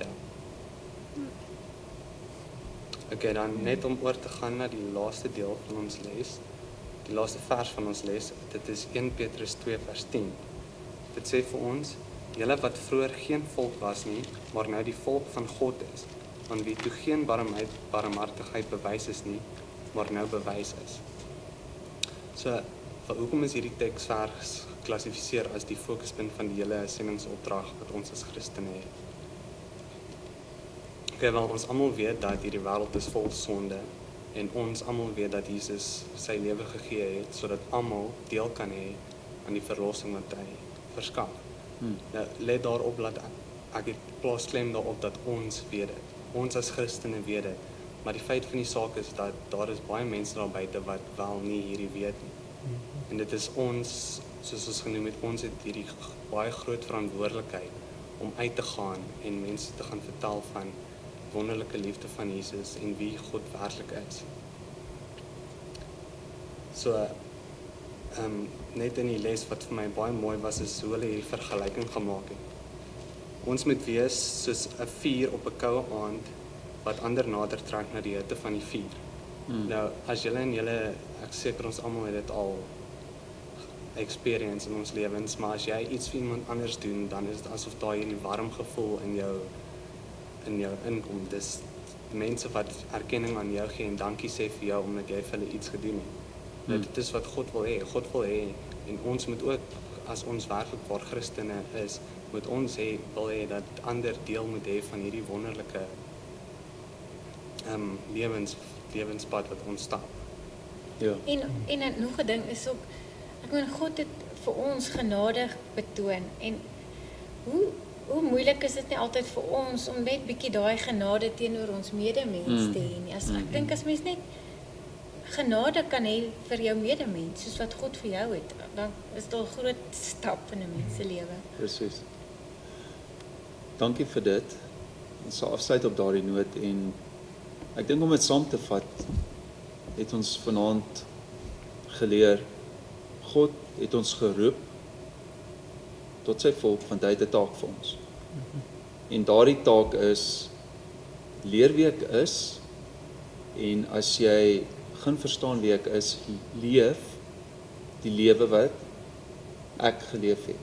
Speaker 4: Oké, dan net om oor te gaan na die laaste deel van ons les, die laaste vers van ons les, dit is een Petrus twee vers tien. Dit sê vir ons, julle wat vroeër geen volk was nie, maar nou die volk van God is, aan wie toe geen barmheid, barmhartigheid bewys is nie, maar nou bewys is. So, hoekom is hierdie teks vers geklassifiseer as die fokuspunt van die hele sendingsopdrag wat ons as Christene het? Okay, wel, ons almal weet dat hierdie wêreld is vol sonde, en ons almal weet dat Jesus sy lewe gegee het, sodat almal deel kan hê aan die verlossing wat hy verskaf. Hmm. Nou, let daarop dat ek het plaas klem daarop dat ons weet dit. Ons as Christene weet dit. Maar die feit van die saak is dat daar is baie mense daar buite wat wel nie hierdie weet nie. En dit is ons, soos ons genoem het, ons het hierdie baie groot verantwoordelikheid om uit te gaan en mense te gaan vertel van wonderlike liefde van Jesus en wie God werklik is. So, um, net in die les wat vir my baie mooi was, is hoe hulle hierdie vergelyking gemaak het. Ons moet wees soos 'n vuur op 'n koue aand wat ander nader trek na die hitte van die vuur. Hmm. Nou, as julle en julle, ek seker ons almal het dit al experience in ons lewens, maar as jy iets vir iemand anders doen, dan is dit asof daar hierdie warm gevoel in jou in jou inkom. Dis mense wat erkenning aan jou gee en dankie sê vir jou omdat jy vir hulle iets gedoen het. Hmm. Nou, dit is wat God wil hê. God wil hê, en ons moet ook, as ons werklik waar Christene is, moet ons hê, wil hê dat ander deel moet hê van hierdie wonderlike um, lewens, lewenspad wat ons stap.
Speaker 1: Ja.
Speaker 3: En en nog 'n ding is ook, ek meen God het vir ons genadig betoon, en hoe hoe moeilik is dit nie altyd vir ons om net bietjie daai genade teenoor ons medemens mm. te hê nie. As ek mm. dink as mens net genade kan hê vir jou medemens, soos wat God vir jou het, dan is dit 'n groot stap in 'n mens se lewe.
Speaker 1: Presies. Dankie vir dit. Ons sal afsluit op daardie noot, en ek dink om dit saam te vat, het ons vanaand geleer, God het ons geroep tot sy volk, want hy het 'n taak vir ons. En daardie taak is, leer wie ek is, en as jy gaan verstaan wie ek is, leef die lewe wat ek geleef het.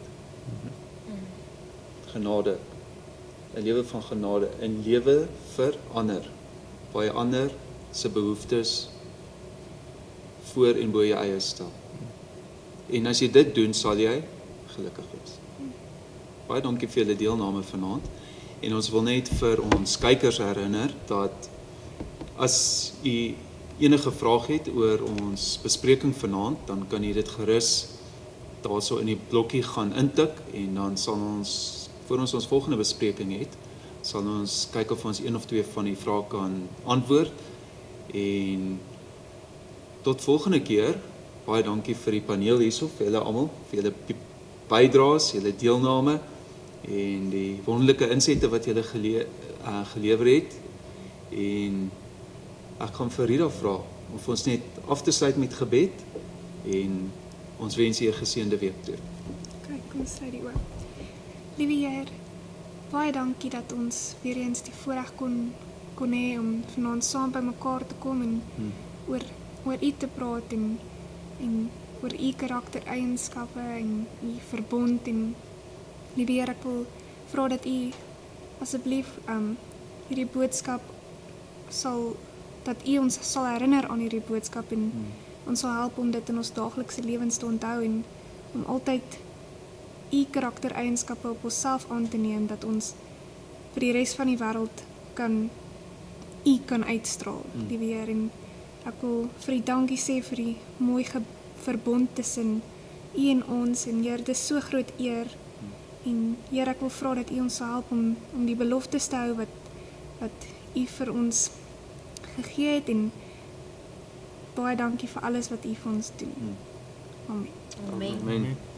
Speaker 1: Genade, 'n lewe van genade, 'n lewe vir ander, waar jy ander se behoeftes voor en bo jou eie stel. En as jy dit doen, sal jy gelukkig wees. Baie dankie vir julle deelname vanaand. En ons wil net vir ons kykers herinner dat as u enige vraag het oor ons bespreking vanaand, dan kan u dit gerus daarso in die blokkie gaan intik, en dan sal ons, voor ons ons volgende bespreking het, sal ons kyk of ons een of twee van die vrae kan antwoord. En tot volgende keer, baie dankie vir die paneel hierso, vir julle almal, vir julle bydraes, julle deelname en die wonderlike insette wat julle gele uh, gelewer het. En ek gaan vir Rita vra om vir ons net af te sluit met gebed, en ons wens julle 'n geseënde week toe.
Speaker 5: Kyk, kom ons sluit die oop. Liewe Heer, baie dankie dat ons weer eens die voorreg kon kon hê om vanaand saam by mekaar te kom en hmm. oor oor U te praat en en oor U karaktereienskappe en U verbond. En liewe Heer, ek wil vra dat U asseblief um hierdie boodskap sal dat U ons sal herinner aan hierdie boodskap en hmm. ons sal help om dit in ons daaglikse lewens te onthou en om altyd U karaktereienskappe op onsself aan te neem, dat ons vir die res van die wêreld kan U kan uitstraal, hmm. die weer. En ek wil vir U dankie sê vir die mooi verbond tussen U en ons, en Heer, dis so groot eer, en Heer, ek wil vra dat U ons sal help om, om die beloftes te hou wat, wat U vir ons gegee het, en baie dankie vir alles wat U vir ons doen. Amen.
Speaker 3: Amen.
Speaker 1: Amen.